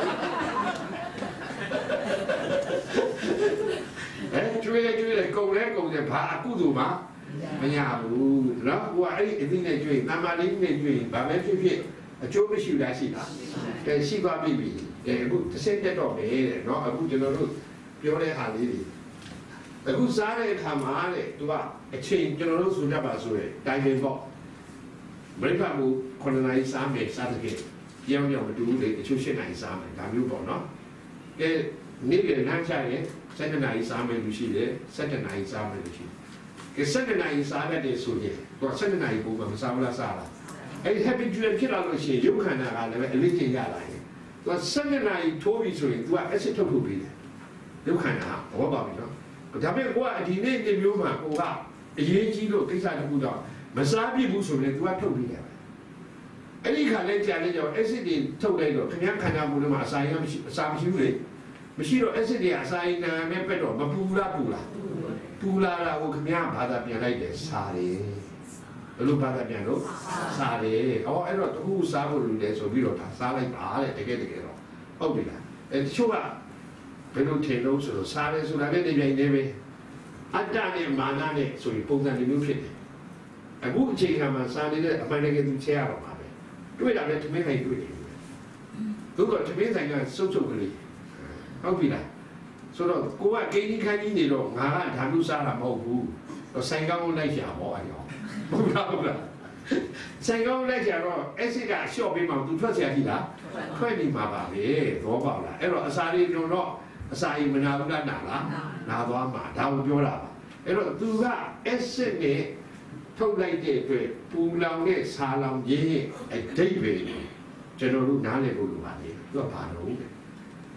ကျွေးတယ်ကုန်တယ်ဘာအကုသိုလ်မှမရဘူးနော်ဟိုအဲ့ဒီအသိနဲ့ကျွေးတမ္မာလေးနဲ့ကျွေးဘာပဲဖြစ်အကျိုးမရှိလားရှိလားကဲရှိသွားပြီအခုတစ်ဆင့်တက်တော့ပဲတဲ့နော်အခုကျွန်တော်တို့ပြောတဲ့ဟာလေးတွေအခုစားတဲ့အခါမှာတဲ့သူကအချိန်ကျွန်တော်တို့ဆိုကြပါဆိုရယ်တိုင်ပင်ပေါ့ဘရိတ်ဖတ်မှု9နာရီစားမယ်စားတဲ့ကြောင်မတူဘူးလေတချို့10နာရီစားမယ်ဒါမျိုးပေါ့နော်ကဲနေ့လယ်လမ်းချရင်7နာရီစားမယ်လို့ရှိတယ်7နာရီစားမယ်လို့ရှိတယ်ကဲ7နာရီစားတဲ့ဆိုရင်သူက7နာရီပုံမှန်မစားဘူးလားစားလားအဲ့ဒီ habitual ဖြစ်လာလို့ရှိရင်ရုပ်ခန္ဓာကလည်းအလေးချိန်ရလာရင်သူက7နာရီထိုးပြီဆိုရင်သူက acid ထုတ်ပြီးတယ်ရုပ်ခန္ဓာသဘောပေါက်ပြီနော်ဒါပေမဲ့ကိုကဒီနေ့ဒီမျိုးမှာကိုကအရေးကြီးလို့ကိစ္စတစ်ခုတော့မစားပြစ်ဘူးဆိုရင် तू ကထုတ်ပြီးတယ်အဲ့ဒီခါလဲကြာလဲကြောင့် acid တွေထုတ်လိုက်တော့ခင်ဗျားခန္ဓာကိုယ်ထဲမှာအစာရမရှိဘူးလေမရှိတော့ acid တွေအစာရနာနဲ့ပက်တော့မပူလားပူလာတာကိုခင်ဗျားဘာသာပြန်လိုက်တယ်စားတယ်ဘယ်လိုဘာသာပြန်လို့စားတယ်အဲ့တော့တခုစားဖို့လူတယ်ဆိုပြီးတော့ဒါစားလိုက်ပါတဲ့တကယ်တော့ဟုတ်ပြီလားတချို့ကဘယ်လိုထင်လို့ဆိုတော့စားတယ်ဆိုတာလည်းဒီပြိုင်နေပဲအတ္တနဲ့မာနနဲ့ဆိုရင်ပုံစံမျိုးဖြစ်တယ်အခုအချိန်ခါမှာစားနေတဲ့အမှန်တကယ်သူချဲရတော့မှာပဲတွေ့တာလည်းသမင်းဆိုင်တွေ့တယ်သို့တော့သမင်းဆိုင်ကစုပ်ကလေးဟုတ်ပြီလားဆိုတော့ကိုကကိန်းကြီးခန်းကြီးနေတော့ငါကဓာတုစားတာမဟုတ်ဘူးတော့ဆိုင်ကောင်းလိုက်ရှာပေါ့အဲ့ရောဟုတ်လားဆိုင်ကောင်းလိုက်ရှာတော့ acid ကရှော့ပေးမှသူထွက်เสียရှိလားထွက်နေမှာပါပဲသဘောပေါက်လားအဲ့တော့အစာတွေတော့အစာရင်မနာဘူးလားနာသွားမှာဒါကိုပြောတာပါအဲ့တော့သူက acid နဲ့ထုတ်လိုက်တဲ့အတွက်ပူလောင်တဲ့ဆာလောင်ခြင်းအဓိပ္ပာယ်ကျွန်တော်တို့နားလည်ဖို့လိုပါလေသူကဘာလို့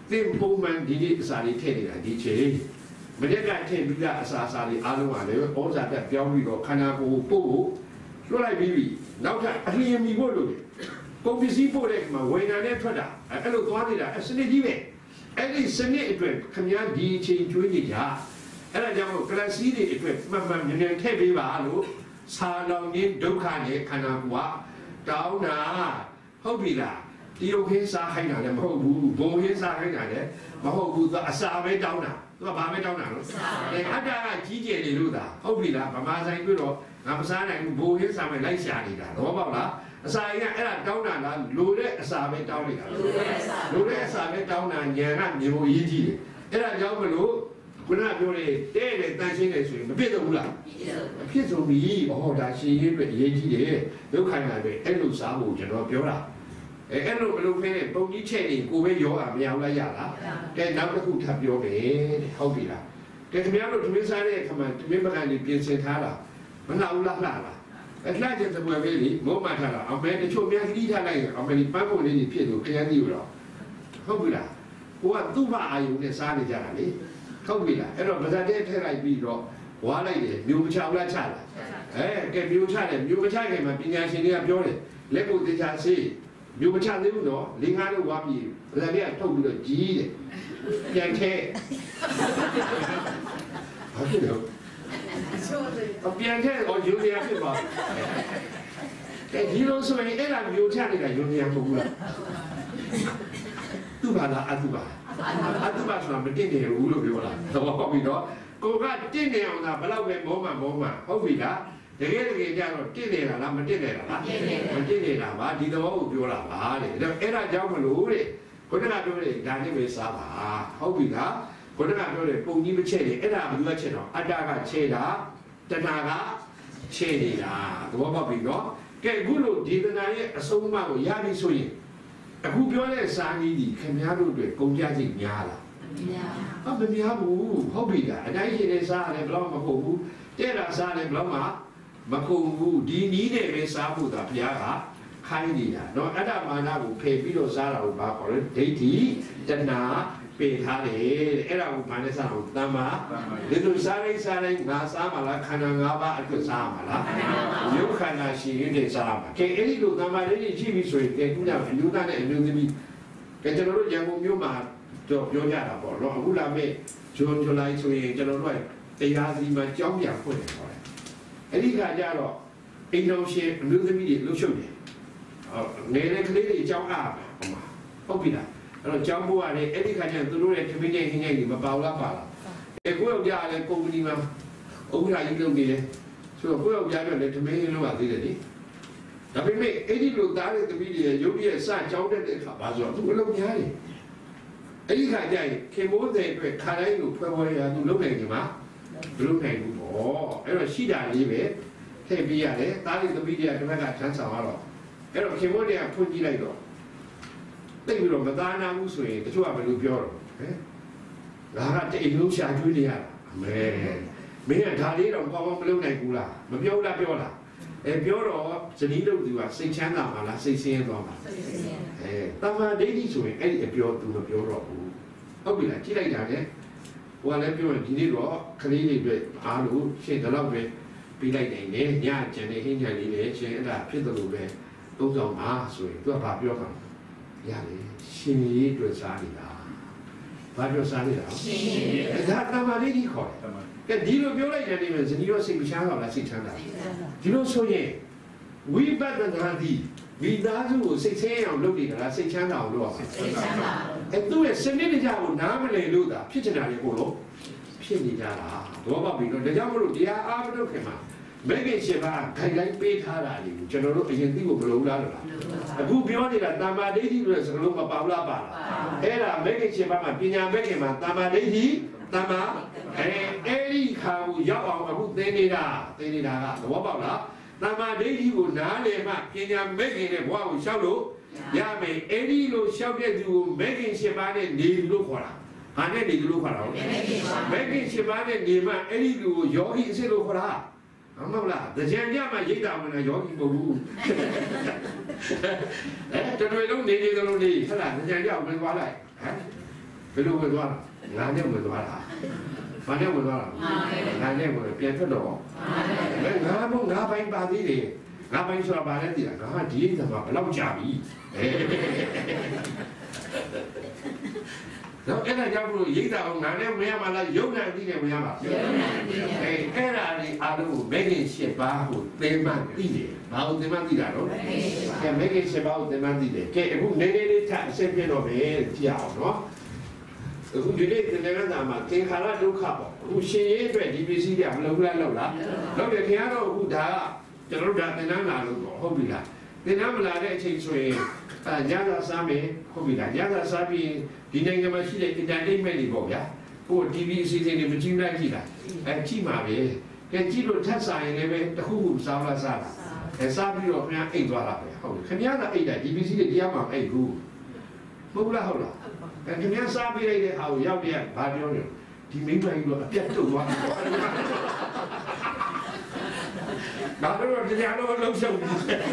thing woman did Sally Teddy and DJ. But then I came to that Sally Aluan, all that Piawi or Kanako Po. So like baby, now I hear me go to it. Go to see for it, my way I never that. I look on it as an event. And it's Sunday, come here, DJ to it. And I don't class it, Mamma, you know, Tabby Balu, Salon in Dokane, Kanakwa, down, Hobila. The okay side, and Bo his side, Maho, the Asave downer, the Bame downer. The other GJ Luda, Hobila, Mamma Bureau, Amazon and Bo his side, like Shadida, Robala, Aside and downer, Lude, Asave downer, Lude, Asave downer, and Yana, you easy. And I don't know. When I do it, they dancing a swing, a bit of Ula. A kiss of me, or that she hit with Yaji, no kind of a Elu Sabu, General Pura. A Elu Lupe, Pony Cheney, Gube Yoa, Miala Yala, then now the good have your bed, Hobila. Get me out to Miss Area, come on, to remember and the Piense Tala, Manala Lala. At last, the Maveli, Momatala, I made the show me a leader, I made Pampo in the Piano, Clear Euro. Hobila, who are two by you, the Sally Jarali. Không vì là cái rồi mà ra thế này vì đó quá này để nhiều chào la chả là cái nhiều chả này nhiều chả cái mà bây giờ xin đi làm cho này lấy một cái chả gì nhiều chả nếu nó liên quan đến quá gì ra đây không được gì đấy nhanh thế không được nhanh thế còn nhiều gì chứ mà cái gì đó số này cái làm nhiều chả này là nhiều gì không được tu bà là ăn tu bà Atu pasal mesti ni ulu dia lah. Tahu apa benda? Kau kan tini orang dah belau ke moma. Kau benda. Jadi jangan tini lah, mesti ni lah. Mesti ni lah. Bah di tahu dia lah. Bah ni. Era jauh malu ni. Kau nak tu ni, dah ni biasa bah. Kau benda. Kau nak tu ni, pungi macam ni. Era benda macam ni. Ada kan ceda, tenaga ceda. Tahu apa benda? Kau gulu di tengah ni semua tu yang disuai. Aku biar sangi di, kemana tu kau jadi nyala. Apa dia bu, hobi dah. Ada ini sah ni belum mahu, tiada sah ni belum mahu. Di ni ni besar bu tak biara, kai ni dah. No ada mana bu pebi do sah lah bu bakal deiti, jana petha ni. Era bu mana sah bu nama. Itu sah ni ngasa malah kana ngapa itu sah malah. Yo kana si ini sah malah. Ke ini tu nama ni cibi suai. Ke tu dah yuta ni yuta. Ke jalur yang umum mah. Jauh jauhnya dah boleh. Aku lama jual lai suai jalur luar. Tiada si macam jauh yang pun boleh. Ini kerja lo. Indonesia yuta ni lucu ni. Nilai kali jauh apa? Kau bila? Kalau jauh buat ni, ini kerja tu lu yang kemana ni bawa apa? Aku yang ni kau ni mah. Aku lagi tu ni. So aku yang ni kemana lu ada ni. Tapi ini lu dah tu ni, jauh dia sah jauh dia bahawa tu lu ni. Ini kerja kemana tu kerja lu perlu tu lu ni mah. Lu ni tu. Oh, ini sida ni be. Tapi ya le, tadi tu dia tu mereka cantik awal. Ini kemana dia pun jadi tu. Tapi kalau bertanah musuh, itu apa lu biar? Lara tak ilmu siapa dia. Mereka tadi orang kau belum naik gula, biar lah. Biar orang seni tu juga, sekian lama lah, sekian lama. Tapi dia ni suai, biar tu biar orang. Kau bila cila jadi, walau biar ini orang kali ni alu, saya dalam bila ini, ni jadi ni, saya dah pilih dulu tu sama suai, tu apa biar kan? Ya ni, sini tu sahih dah. Baca sahih dah. Dah nama ni kau. Kan dia biar jadi macam ni, dia sih lah, sih canda. Dia soalnya, we badan hadi, we dah tu sih yang lu ni lah, sih canda lu apa? Itu seni ni jauh nama le lu dah, macam mana kau lu? Macam ni jala, dua apa benda, dia jauh lu dia apa tu kemana? Mereka siapa? Kaya peta lah ni, jangan lu yang tiba belum lah. Aku biar ni lah, nama dia tu sebelum apa lah. Era mereka siapa mah, punya mereka mah, nama dia nama, eri kau jawab aku teni dah, apa lah? Nama dia tu nale mah, punya mereka ni buat usaha lu, ya me eri lu usaha dia tu mereka siapa ni di lu kora, ane di lu kora. Mereka siapa ni di mah eri lu jogi se lu kora. Amal lah, jangan mah jadi mana jogi baru. Terus lu ni, salah, jangan boleh walai. ယ်လိုဝင်သွားငါနဲ့ဝင်သွားတာဘာနဲ့ဝင်သွားတာငါနဲ့ဝင်ပြန်ထွက်တော့ငါမငါပိုင်းပါသေးတယ်ငါပိုင်းဆိုတာဘာလဲသိလားငါဒီအိမ်မှာဘယ်လောက်ကြာပြီတော့အဲ့ဒါကြောင့်မလို့ရိတ်တာအောင်ငါနဲ့မရမှာလားယုံနာသိတယ်မရမှာယုံနာသိတယ်အဲ့ဒါလေးအားလုံးကိုမဲခင်၈ပါးကိုသင်မှသိတယ်ဘာလို့သင်မှသိတာတော့ကဲမဲခင်၈ပါးကိုသင်မှသိတယ်ကဲအခုနည်းနည်းလေးထပ်အဆက်ပြတော့ပဲကြည့်အောင်နော်အခုဒီနေ့သင်္ကန်းစာမှာသင်္ခါရဒုက္ခပေါ့အခုရှင်ရေးအတွက်ဒီပစ္စည်းတွေကမလုံလောက်လားလောက်တယ်ခင်ဗျားတို့အခုဒါကကျွန်တော်တို့ဒါသင်္ကန်းလာလို့ပေါ့ဟုတ်ပြီလားသင်္ကန်းမလာတဲ့အချိန်ဆိုရင်ညစာစားမယ်ဟုတ်ပြီလားညစာစားပြီးဒီနိုင်ငံမှာရှိတဲ့အင်တာနက်မဲ့တွေပေါ့ဗျာဟို TV အစီအစဉ်တွေမကြည့်လိုက်ကြည့်လားကြည့်မှာပဲကဲကြည့်လို့ထပ်စားရင်လည်းပဲတခုခုစားလားစားလားစားပြီးတော့ခင်ဗျားအိတ်သွားတာပဲဟုတ်ပြီခင်ဗျားကအိတ်တာဒီပစ္စည်းတွေတရားမှအိတ်ဘူးဟုတ်လားဟုတ်လားခင်ဗျားစားပြီးလိုက်တဲ့ဟာကိုရောက်တဲ့ဘာပြောလဲဒီမိမကြီးတော့အပြတ်တုတ်သွားတာဒါတော့တရားတော့လုံးရှုံပြီး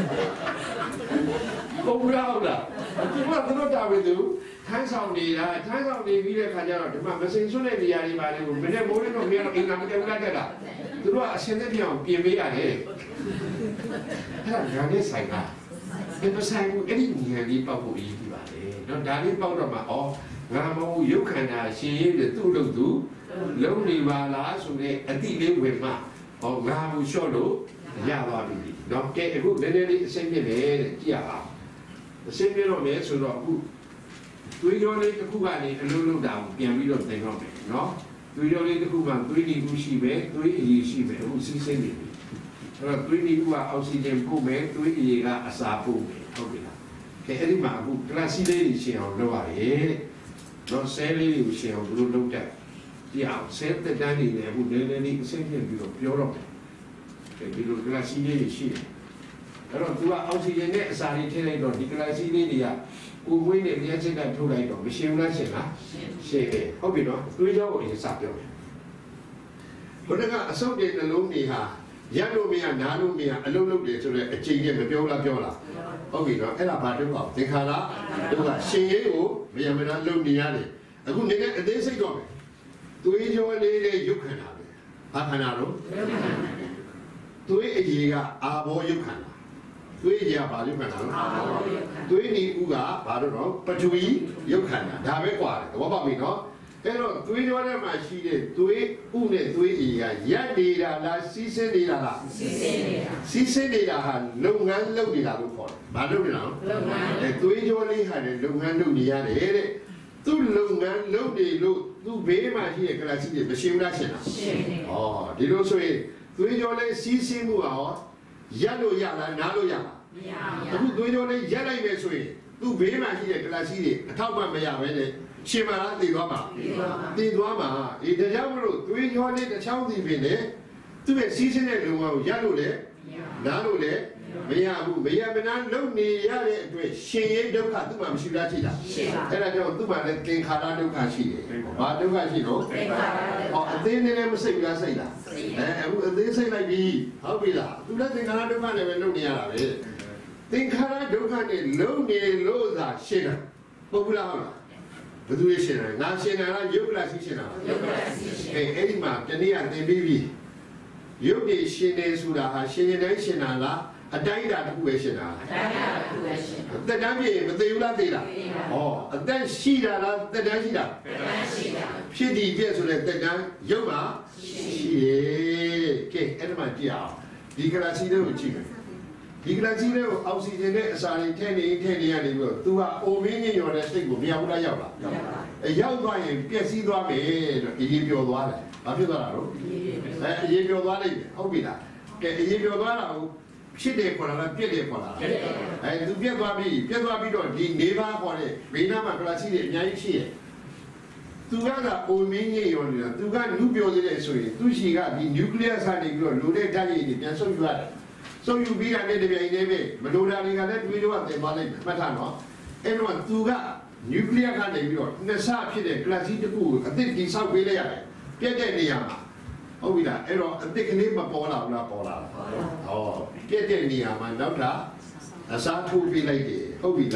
ဟုတ်လားဟုတ်လားဒီမှာတို့တာပဲသူထမ်းဆောင်နေတာထမ်းဆောင်နေပြီးတဲ့ခါကျတော့ဒီမှာမစင်စွန်းတဲ့နေရာတွေပါလေကိုမနေ့မိုးလေးတော့မြေတော့အင်္ဂါမတက်ဘူးလားတက်တာသူတို့ကအရှင်သက်ပြောင်းပြင်ပေးရတယ်အဲ့ဒါညာနေဆိုင်တာဒီမဆိုင်ဘူးအဲ့ဒီနေရာလေးပေါက်ဖို့အရေးကြီးပါလေနော်ဒါလေးပေါက်တော့မှဩငါမဟုတ်ရုပ်ခန္ဓာရှင်ရေးတဲ့သူ့လို့သူလုံးနေပါလားဆိုတဲ့အတိလေးဝင်မှဟောငါမှုလျှော့လို့ရပါပြီနော်ကဲအခုနည်းနည်းလေးအစိမ့်ပြတယ်တဲ့ကြည့်ရအောင်အစိမ့်ပြတော့မယ်ဆိုတော့အခုသွေးကြောလေးတစ်ခုကနေအလုံးလုံးတာကိုပြန်ပြီးတော့သင်တော့မယ်နော်သွေးကြောလေးတစ်ခုကသွေးဒီကူရှိပဲသွေးအရည်ရှိပဲအခုစီးစိမ့်နေပြီအဲ့တော့သွေးဒီကူကအောက်ဆီဂျင်ပို့မယ်သွေးအရည်ကအစာပို့မယ်ဟုတ်ပြီလားကဲအဲ့ဒီမှာအခုကလစီလေးကြီးရှင်းအောင်လုပ်ရတယ်တော့ဆဲလေးကိုရှင်းအောင်ဘယ်လိုလုပ်ကြကြည့်အောင်ဆဲတဲ့တန်းနေတယ်အခုနည်းနည်းလေးအစိမ့်ပြပြီးတော့ပြောတော့မယ်ဒီလိုကလစီလေးရှိတယ်အဲ့တော့သူကအောက်ဆီဂျင်နဲ့အစာလေးထည့်လိုက်တော့ဒီကလစီလေးတွေကကိုဝေးနဲ့လျှက်စိတ်ကထုတ်လိုက်တော့မရှင်းဘူးလားရှင်းလားရှင်းတယ်ဟုတ်ပြီနော်တွေးကြောကိုအရင်စပြောမယ်ဘုရားကအစုပ်တွေနှလုံးတွေဟာရလို့မရနားလို့မရအလုံးလုံးတွေဆိုတော့အချိန်နဲ့မပြောလားပြောလားဟုတ်ပြီနော်အဲ့ဒါဘာတုံးပါသင်္ခါရတုံးကရှင်ရေးကိုမရမနာလုံနေရတယ်အခုနေတဲ့အသေးစိတ်တော့မယ်တွေးကြောလေးတွေရုပ်ခန္ဓာပဲဘာခန္ဓာတော့သွေးအရေးကအာဘောယုတ်ခန္ဓာသွေးအရေးကဘာယုတ်ခန္ဓာလဲအာဘောယုတ်ခန္ဓာသွေးနီဥကဘာလို့တော့ပထဝီယုတ်ခန္ဓာဒါပဲกว่าတယ်သဘောပေါက်ပြီနော်အဲ့တော့သွေးကြောထဲမှာရှိတဲ့သွေးဥနဲ့သွေးအရေးကရက်နေတာလားစီးဆင်းနေတာလားစီးဆင်းနေတာစီးဆင်းနေတာဟာလုပ်ငန်းလုပ်နေတာလို့ခေါ်တယ်ဘာလုပ်နေတာလဲလုပ်ငန်းအဲသွေးကြောလေးဟာလည်းလုပ်ငန်းလုပ်နေရတယ်တဲ့သူ့လုပ်ငန်းလုပ်နေလို့သူ့ဘေးမှာရှိတဲ့ကလစီတွေမရှိဘူးလားရှင်းလားရှင်းတယ်ဩဒီလိုဆိုရင်သွေးကြောလေးစီးဆင်းမှုဟာရက်လို့ရလားနားလို့ရလားမရဘူးအခုသွေးကြောလေးရက်လိုက်မယ်ဆိုရင်သူ့ဘေးမှာရှိတဲ့ကလစီတွေအထောက်အပံ့မရဘဲနဲ့ရှင်မလားတည်သွားမှာတည်သွားမှာဒီတရားမလို့သွေးကြောလေးတစ်ချောင်းစီပင်နဲ့သူ့ရဲ့စီးဆင်းတဲ့လုံအောင်ရက်လို့လေနားလို့လေမရဘူးမရမနာလုံနေရတဲ့အတွက်ရှင်ရဲ့ဒုက္ခသူ့မှာမရှိလားရှိလားရှိပါအဲ့ဒါကြောင့်သူ့မှာလည်းသင်္ခါရဒုက္ခရှိတယ်ဘာဒုက္ခရှိတော့သင်္ခါရဟောအသေးနဲ့လည်းမစိတ်လားစိတ်လားအခုအသေးစိတ်လိုက်ပြီဟုတ်ပြီလားသူလည်းသင်္ခါရဒုက္ခနဲ့ပဲလုံနေရတာပဲသင်္ခါရဒုက္ခနဲ့လုံနေလို့သာရှင်းတာပုဂ္ဂလာဟုတ်လားဘယ်သူရှင်းတယ်ငါရှင်းတာလားယုတ်ကလစီရှင်းတာယုတ်ကလစီရှင်းအဲ့ဒီမှာတနည်းအားသင်ပြီးပြီယုတ်တွေရှင်းနေဆိုတာဟာရှင်းနေတိုင်းရှင်းတာလားအတိုင်းအတာတစ်ခုပဲရှင်းတာအတိုင်းအတာတစ်ခုပဲရှင်းတာတက်တန်းပြည့်မသေးဘူးလားသေးလားဟောအသက်ရှိတာလားတက်တန်းရှိတာတက်တန်းရှိတာဖြစ်ဒီပြည့်ဆိုတဲ့တက်တန်းရုပ်မှာရှိရဲ့ကဲအဲ့ဒီမှာကြည့်အောင်ဒီကလစီလေးကိုကြည့်မယ်ဒီကလစီလေးကိုအောက်ဆီဂျင်နဲ့အစာတွေထည့်နေရနေပြီးတော့သူကအိုမင်းညင်ရော်တဲ့စိတ်ကိုမရောက်ဘူးလားရောက်လားရောက်သွားရင်ပျက်စီးသွားမယ်လို့အေးပျော်သွားတယ်ဘာဖြစ်သွားတာလို့အေးပျော်သွားလိုက်တယ်ဟုတ်ပြီလားကဲအေးပျော်သွားတာကိုဖြစ်တယ်ခေါ်လားပြက်တယ်ခေါ်လားသူပြက်သွားပြီးတော့ဒီနေပါခေါ်တဲ့ဘေးနားမှာကလစီတွေအများကြီးရှိရဲ့သူကအိုမင်းကြီးရောနေတာသူကနုပြောသေးတယ်ဆိုရင်သူရှိကဒီနျူကလ িয়াস ကနေပြီးတော့လိုတဲ့ဓာတ်ရည်တွေပြန်ဆုပ်ယူရတယ်ဆုပ်ယူပြီးတာနဲ့တပြိုင်တည်းပဲမလိုတာတွေကလည်းတွေးတော့တင်သွားလိုက်မှတ်ထားနော်အဲ့တော့သူကနျူကလ িয়াস ကနေပြီးတော့နှစ်ဆဖြစ်တဲ့ကလစီတစ်ခုကိုအသစ်တိဆောက်ပေးလိုက်ရတယ်ပြက်တဲ့နေရာမှာဟုတ်ပြီလားအဲ့တော့အသစ်ကလေးမပေါ်လာဘူးလားပေါ်လာဟောပြည့်တဲ့နေရာမှာနောက်တာအစားထိုးပေးလိုက်တယ်ဟုတ်ပြီလား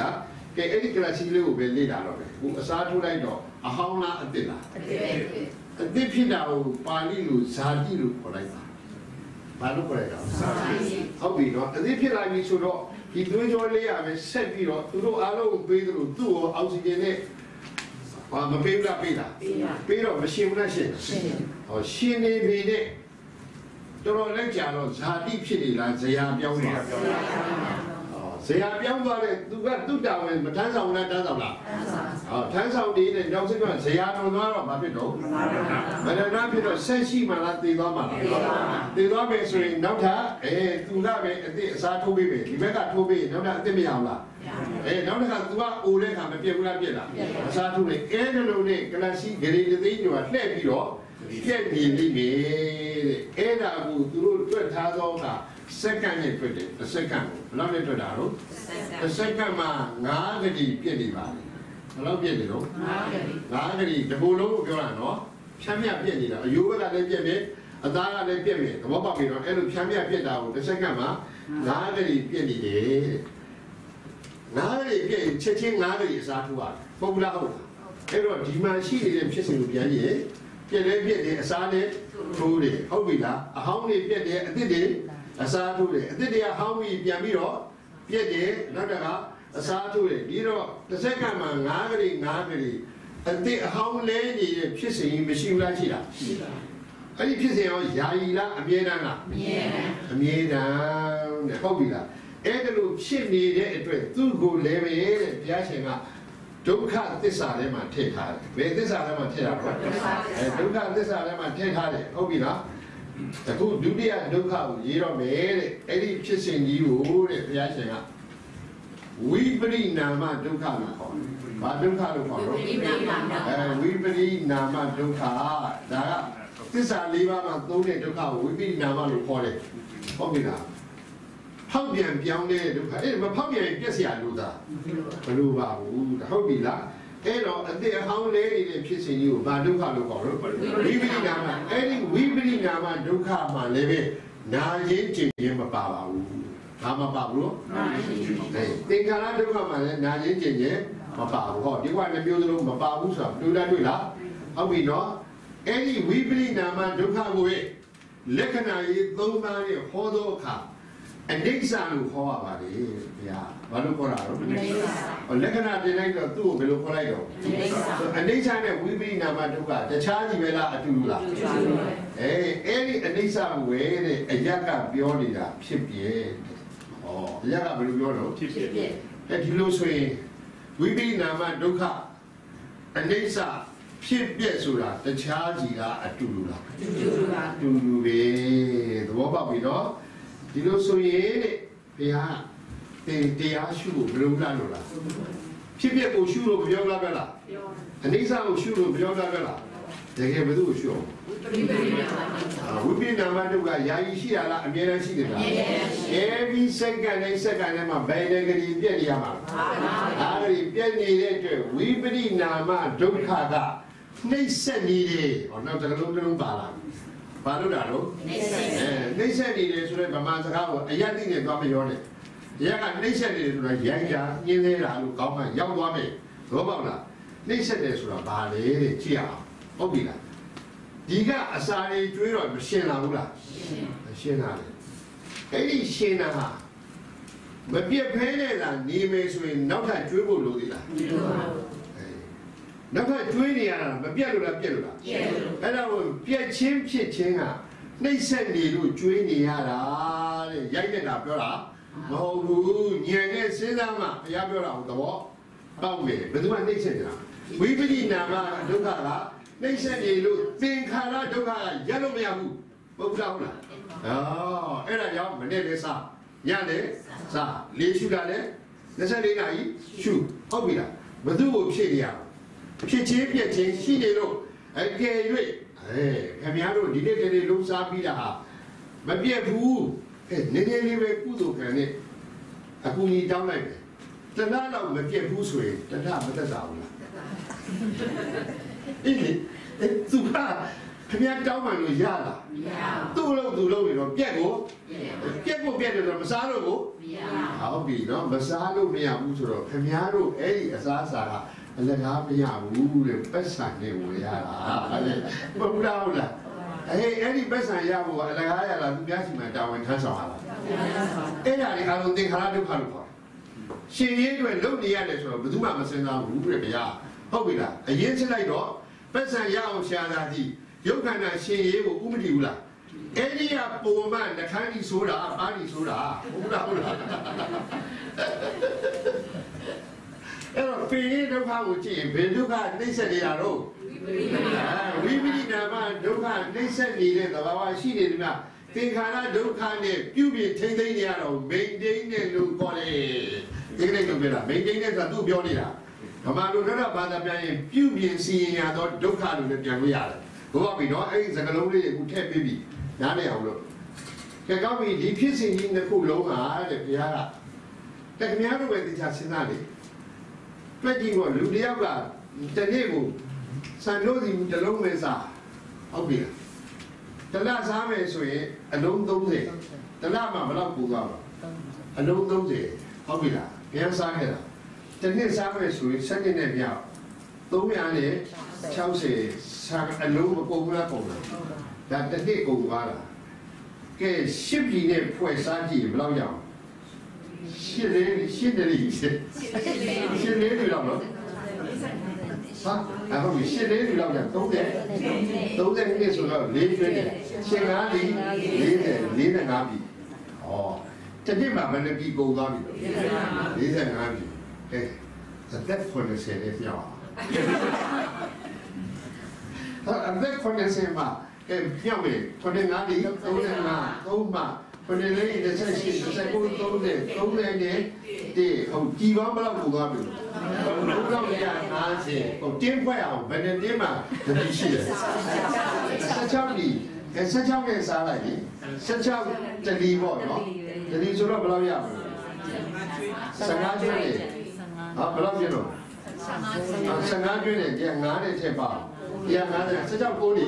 ကဲအဲ့ဒီကလစီလေးကိုပဲလေ့လာတော့တယ်အခုအစားထိုးလိုက်တော့အဟောင်းလားအစ်စ်လားအစ်စ်ဖြစ်တာကိုပါဠိလိုဇာတိလို့ခေါ်လိုက်တာဘာလို့ခေါ်လိုက်တာဇာတိဟုတ်ပြီနော်အစ်စ်ဖြစ်လာပြီဆိုတော့ဒီသွေးကြောလေးရပဲဆက်ပြီးတော့သူတို့အားလုံးပေးသလိုသူ့ကိုအောက်ဆီဂျင်နဲ့မပေးဘူးလားပေးတာပေးတော့မရှင်ဘူးလားရှင်ဟောရှင်နေပြီနဲ့တော်တော်လေးကြာတော့ဇာတိဖြစ်နေလားဇရာပြောင်းသွားဇရာပြောင်းသွားတဲ့သူကသူ့တာဝန်မထမ်းဆောင်လားတန်းဆောင်လားထမ်းဆောင်နေနဲ့နောက်ဆုံးကဇရာတော်သွားတော့မဖြစ်တော့မရဏဖြစ်တော့ဆက်ရှိမှလားတည်သွားမှလားတည်သွားမယ်ဆိုရင်နောက်ထပ်သူကပဲအစ်အစားထိုးပေးမယ်ဒီဘက်ကထိုးပေးနောက်ထပ်အစ်မရအောင်လားနောက်တစ်ခါ तू ကအိုတဲ့ခါမပြတ်ဘူးလားပြတ်လားအစားထိုးလိုက်အဲဒါလိုနဲ့ကလစီဂရီသိန်းကျော်လှည့်ပြီးတော့ပြက်နေလိမ့်မယ်တဲ့အဲ့ဒါကိုသူတို့တွက်ထားသောကစက္ကန့်နဲ့တွက်တယ်တစ်စက္ကန့်ကိုဘယ်လောက်နဲ့တွက်တာတော့တစ်စက္ကန့်မှာ9ဂတိပြည့်နေပါလေဘယ်လောက်ပြည့်နေတော့9ဂတိတဘူလုံးကိုပြောတာနော်ဖြမ်းမြပြည့်နေတာအယိုးဘက်ကလည်းပြည့်တယ်အသားကလည်းပြည့်တယ်သဘောပေါက်ပြီနော်အဲ့လိုဖြမ်းမြပြည့်တာကိုတစ်စက္ကန့်မှာ9ဂတိပြည့်နေတယ်9ဂတိပြည့်ချက်ချင်း9ဂတိအစားထိုးရတယ်ပုံလားဟုတ်လားအဲ့တော့ဒီမှာရှိနေတဲ့ဖြစ်စဉ်ကိုပြန်ကြည့်ပြက်တယ်ပြက်တယ်အစားနဲ့ထိုးတယ်ဟုတ်ပြီလားအဟောင်းတွေပြက်တယ်အသစ်တွေအစားထိုးတယ်အသစ်တွေကဟောင်းပြီးပြန်ပြီးတော့ပြက်တယ်နောက်တစ်ခါအစားထိုးတယ်ဒီတော့တစ်စက္ကန့်မှာ9ဂတိ9ဂတိအသစ်အဟောင်းလဲနေတဲ့ဖြစ်စဉ်မရှိဘူးလားရှိလားရှိပါအဲ့ဒီဖြစ်စဉ်ရောယာယီလားအမြဲတမ်းလားအမြဲတမ်းတဲ့ဟုတ်ပြီလားအဲ့ဒါလို့ဖြစ်နေတဲ့အတွက်သူ့ကိုလည်းပဲတဲ့ဘုရားရှင်ကဒုက္ခသစ္စာထဲမှာထည့်ထားတယ်ဘယ်သစ္စာထဲမှာထည့်တာလဲဒုက္ခသစ္စာထဲမှာထည့်ထားတယ်ဟုတ်ပြီလားအခုဒုတိယဒုက္ခကိုရေးတော့မယ်တဲ့အဲ့ဒီဖြစ်စဉ်ကြီးကိုတဲ့ဘုရားရှင်ကဝိပရိနာမဒုက္ခလို့ခေါ်တယ်ဘာဒုက္ခလို့ခေါ်တော့ဝိပရိနာမဒုက္ခဒါကသစ္စာ၄ပါးမှာသုံးတဲ့ဒုက္ခကိုဝိပရိနာမလို့ခေါ်တယ်ဟုတ်ပြီလားဖောက်ပြန်ပြောင်းတဲ့ဒုက္ခအဲ့မဖောက်ပြန်ပြက်เสียလို့သာမလို့ပါဘူးဟုတ်ပြီလားအဲ့တော့အတိအဟောင်းလဲနေတဲ့ဖြစ်စဉ်ကြီးကိုဘာဒုက္ခလို့ခေါ်လို့ဝိပရိနာမအဲ့ဒီဝိပရိနာမဒုက္ခမှာလည်းပဲနာရင်ကျင်ခြင်းမပါပါဘူးဘာမပါဘူးနာရင်ကျင်သင်္ခါရဒုက္ခမှာလည်းနာရင်ကျင်ခြင်းမပါဘူးဟောဒီကလည်းမျိုးစလုံးမပါဘူးဆိုတာတွေ့လားဟုတ်ပြီနော်အဲ့ဒီဝိပရိနာမဒုက္ခကိုလက္ခဏာရေး၃ပါးနဲ့ဟောသောအခါအနိစ္စလို့ခေါ်ရပါလေဗျာဘာလို့ခေါ်တာတော့လက္ခဏာတင်လိုက်တော့သူ့ကိုဘယ်လိုခေါ်လိုက်တော့အနိစ္စနဲ့ဝိပရိနာမဒုက္ခတခြားကြီးပဲလားအတူတူလားအဲ့ဒီအနိစ္စဝဲတဲ့အယက်ကပြောနေတာဖြစ်ပြဲဟောအယက်ကဘယ်လိုပြောတော့ဖြစ်ပြဲဒီလိုဆိုရင်ဝိပရိနာမဒုက္ခအနိစ္စဖြစ်ပြဲဆိုတာတခြားကြီးကအတူတူလားအတူတူပဲသဘောပေါက်ပြီနော်ဒီလိုဆိုရင်တဲ့ဘုရားတရားရှုဖို့ဘယ်လိုလုပ်လို့လားဖြစ်ဖြစ်ကိုရှုလို့ပြောလားပဲလားအနိစ္စကိုရှုလို့ပြောလားပဲလားတကယ်ဘယ်သူကိုရှုအောင်ဝိပရိနာမဒုက္ခယာယီရှိရလားအမြဲတမ်းရှိတယ်လားevery second နဲ့ second နဲ့မှာဘယ်တကယ်ပြည့်နေရမှာအားရပြည့်နေတဲ့အတွက်ဝိပရိနာမဒုက္ခကနှိမ့်ဆက်နေတယ်ဟောနောက်တစ်လုံးတစ်လုံးပါလာဘာလို့တာတော့နှိမ့်ဆက်နေတယ်ဆိုတော့ဗမာစကားကိုအယက်သိနေသွားမပြောနဲ့အယက်ကနှိမ့်ဆက်နေတယ်ဆိုတာရိုက်တာညင်းသေးတာလို့ကောင်းမှရောက်သွားမယ်သဘောပေါက်လားနှိမ့်ဆက်တယ်ဆိုတာဘာလဲတဲ့ကြည့်အောင်ဟုတ်ပြီလားဒီကအစာတွေကျွေးတော့မရှင်းလာဘူးလားရှင်းလာတယ်အဲ့ဒီရှင်းတာဟာမပြတ်ဖဲနဲ့လားနေမယ်ဆိုရင်နောက်ထပ်ကျွေးဖို့လိုသေးလားမလိုပါဘူးနောက်ထပ်ကျွေးနေရတာမပြတ်လို့လားပြတ်လို့လားပြတ်လို့အဲ့ဒါကိုပြတ်ချင်းဖြစ်ချင်းကနှိမ့်ဆက်နေလို့ကျွေးနေရတာတဲ့ရိုက်နေတာပြောတာမဟုတ်ဘူးညံနဲ့စဉ်းစားမှဘုရားပြောတာဟုတ်သဘောပေါက်မယ်ဘယ်သူမှနှိမ့်ဆက်နေတာဝိပရိနာမဒုက္ခကနှိမ့်ဆက်နေလို့သင်္ခါရဒုက္ခကရက်လို့မရဘူးဟုတ်လားဟုတ်လားအဲ့ဒါကြောင့်မနေ့လည်းစားညလည်းစားလေးရှုတာလည်း24နာရီရှုဟုတ်ပြီလားဘယ်သူကိုဖြည့်ရအောင်ဖြစ်ချင်းပြက်ချင်းရှိနေလို့အကယ်၍ခင်ဗျားတို့ဒီနေ့တနေ့လုံးစားပြီးတာဟာမပြက်ဘူးနည်းနည်းလေးပဲကုသိုလ်ကံနဲ့အကူကြီးတောင်းလိုက်တယ်တဏှာတော့မပြက်ဘူးဆိုရင်တဏှာမသက်သာဘူးလားသူကခင်ဗျားတောင်းမှလို့ရလားမရဘူးသူ့လို့နေတော့ပြက်ကိုပြတဲ့တော့မစားလို့ကိုဟုတ်ပြီနော်မစားလို့မရဘူးဆိုတော့ခင်ဗျားတို့အဲ့ဒီအစားအစာကအလကားမရဘူးတဲ့ပတ်စံနဲ့ဝယ်ရတာအဲ့မဟုတ်လားဟုတ်လားအဲ့ဒီပတ်စံရဖို့အလကားရတာသူများစီမှာတာဝန်ထမ်းဆောင်ရတာအဲ့ဒါတွေအားလုံးသင်္ခါရဒုက္ခလို့ခေါ်ရှင်ရေးတွေလုံနေရတယ်ဆိုတော့ဘယ်သူမှမစင်စားဘူးတဲ့ဗျာဟုတ်ပြီလားအရင်စစ်လိုက်တော့ပတ်စံရအောင်ရှာတာဒီရုပ်ခန္ဓာရှင်ရေးကိုဥမတည်ဘူးလားအဲ့ဒီကပုံမှန်နှခမ်းကြီးဆိုတာပါးကြီးဆိုတာဟုတ်လားအဲ့တော့ဖေးဒုက္ခကိုကြည့်ရင်ဘယ်ဒုက္ခနှိမ့်ဆက်နေရတော့ဝိပရိနာမဒုက္ခနှိမ့်ဆက်နေတဲ့သဘာဝရှိနေတယ်များသင်္ခါရဒုက္ခနဲ့ပြုပြင်ထိမ့်သိမ်းနေရတော့ maintain နဲ့လို့ခေါ်တယ်ဒီကနေ့လုပ်ပြတာ maintain နဲ့ဆိုတာသူပြောနေတာဗမာလူတို့ကဘာသာပြန်ရင်ပြုပြင်စီရင်ရတော့ဒုက္ခလို့လည်းပြန်လို့ရတယ်ဘုရားပြီနော်အဲ့ဒီစကားလုံးလေးကိုထည့်ပေးပြီနားလည်အောင်လို့ကဲကောင်းပြီဒီဖြစ်စဉ်ကြီးတစ်ခုလုံးဟာတဲ့ဘုရားကခင်ဗျားတို့ပဲတရားစဉ်းစားလေတွေ့ကြည့်ဖို့လူတယောက်ကတနေ့ကိုစံလို့စီတစ်လုံးပဲစားဟုတ်ပြီလားတလစားမယ်ဆိုရင်အလုံး30တလမှဘယ်လောက်ပူသွားမှာအလုံး30ဟုတ်ပြီလားဘုရားစားခဲ့တာတနေ့စားမယ်ဆိုရင်7နှစ်မြောက်360စားအလုံးမကုန်ဘူးလားကုန်လားဒါတစ်နှစ်ကုန်သွားတာကဲ10ပြည်နဲ့ဖွဲ့စားကြည့်ဘယ်လောက်ရအောင်ရှင်းလေးတွေလောက်နော်ဟာအခုရှင်းလေးတွေလောက်ကြ30နှစ်ဆိုတော့4ကျွန်းတယ်ရှင်းကားဒီ45ပြည်ဩတစ်နှစ်မှာဘယ်နှပြည်ကုန်သွားပြီ45ပြည်ကဲသက်90နဲ့ပြောင်းအသက်90မှာပြောင်းပြီ95ပြည်35 3မှာ9လေး28 29 30နဲ့ဒီဟုတ်ကြည်ပေါင်းဘယ်လောက်ပို့သွားပြီဘုရားရ50ဟိုတင်းဖွဲ့အောင်ဘယ်နဲ့တင်းမှာတတိရှိတယ်16ပြည်16နဲ့စားလိုက်ပြီ16တလီပေါ့နော်တလီဆိုတော့ဘယ်လောက်ရမလဲ15ကျွန်းနေဟာဘယ်လောက်ပြည့်တော့15ကျွန်းနေဒီ9နဲ့ထည့်ပါ150 16ကိုနေ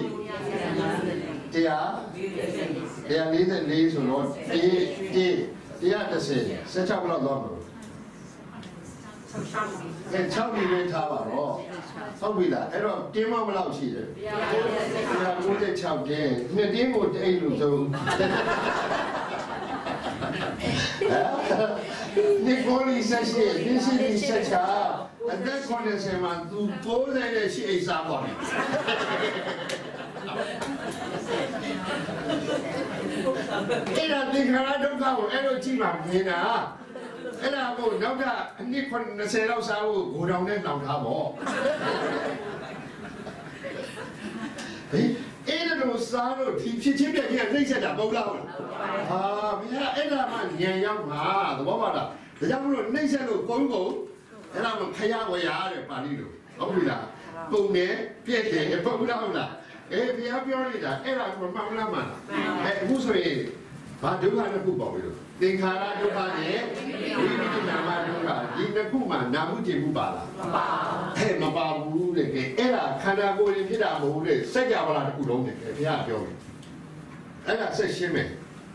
144ဆိုတော့130 16ဘလောက်တော့မလို့6မိနစ်ထားပါတော့ဟုတ်ပြီလားအဲ့တော့တင်းမဘလောက်ရှိတယ်196တင်းနှစ်တင်းကိုတိတ်လို့သုံးဒီကိုလီဆက်ရှိဒီစီဒီဆက်ချာအသက်90မှာသူ90နဲ့ရှိအိစားပါပြီအဲ့ဒါသင်္ခါရဒုက္ခကိုအဲ့လိုကြည့်ပါမြင်တာအဲ့ဒါကိုနောက်ကအနည်း90လောက်စားဖို့ဂိုတောင်နဲ့တောင်ထားပေါ့ဟေးအဲ့ဒါလို့စားလို့ဒီဖြစ်ချင်းပြည့်ကြီးကနှိမ့်ဆက်တာမဟုတ်လားဟာဗျာအဲ့ဒါမှညံရောက်မှာသဘောပေါက်လားဒါကြောင့်မလို့နှိမ့်ဆက်လို့ကုန်အဲ့ဒါမှခရဝရတဲ့ပါဠိလိုဟုတ်ပြီလားပုံနဲ့ပြည့်တယ်ပုတ်လားဟုတ်လားဘုရားပြောနေတာအဲ့ဒါကိုမှန်လားမှန်လားအခုဆိုရင်ဘာဒုက္ခတစ်ခုပေါ့ပြီလို့သင်္ခါရဒုက္ခနဲ့ဝိပဿနာမဒုက္ခဒီတစ်ခုမှနာမှုကျင်မှုပါလားမပါဘူးမပါဘူးတဲ့ကဲအဲ့ဒါခန္ဓာကိုယ်ရင်ဖြစ်တာမဟုတ်ဘူးတဲ့စัจ java တစ်ခုလုံးတဲ့ဘုရားပြောတယ်အဲ့ဒါဆက်ရှင်းမယ်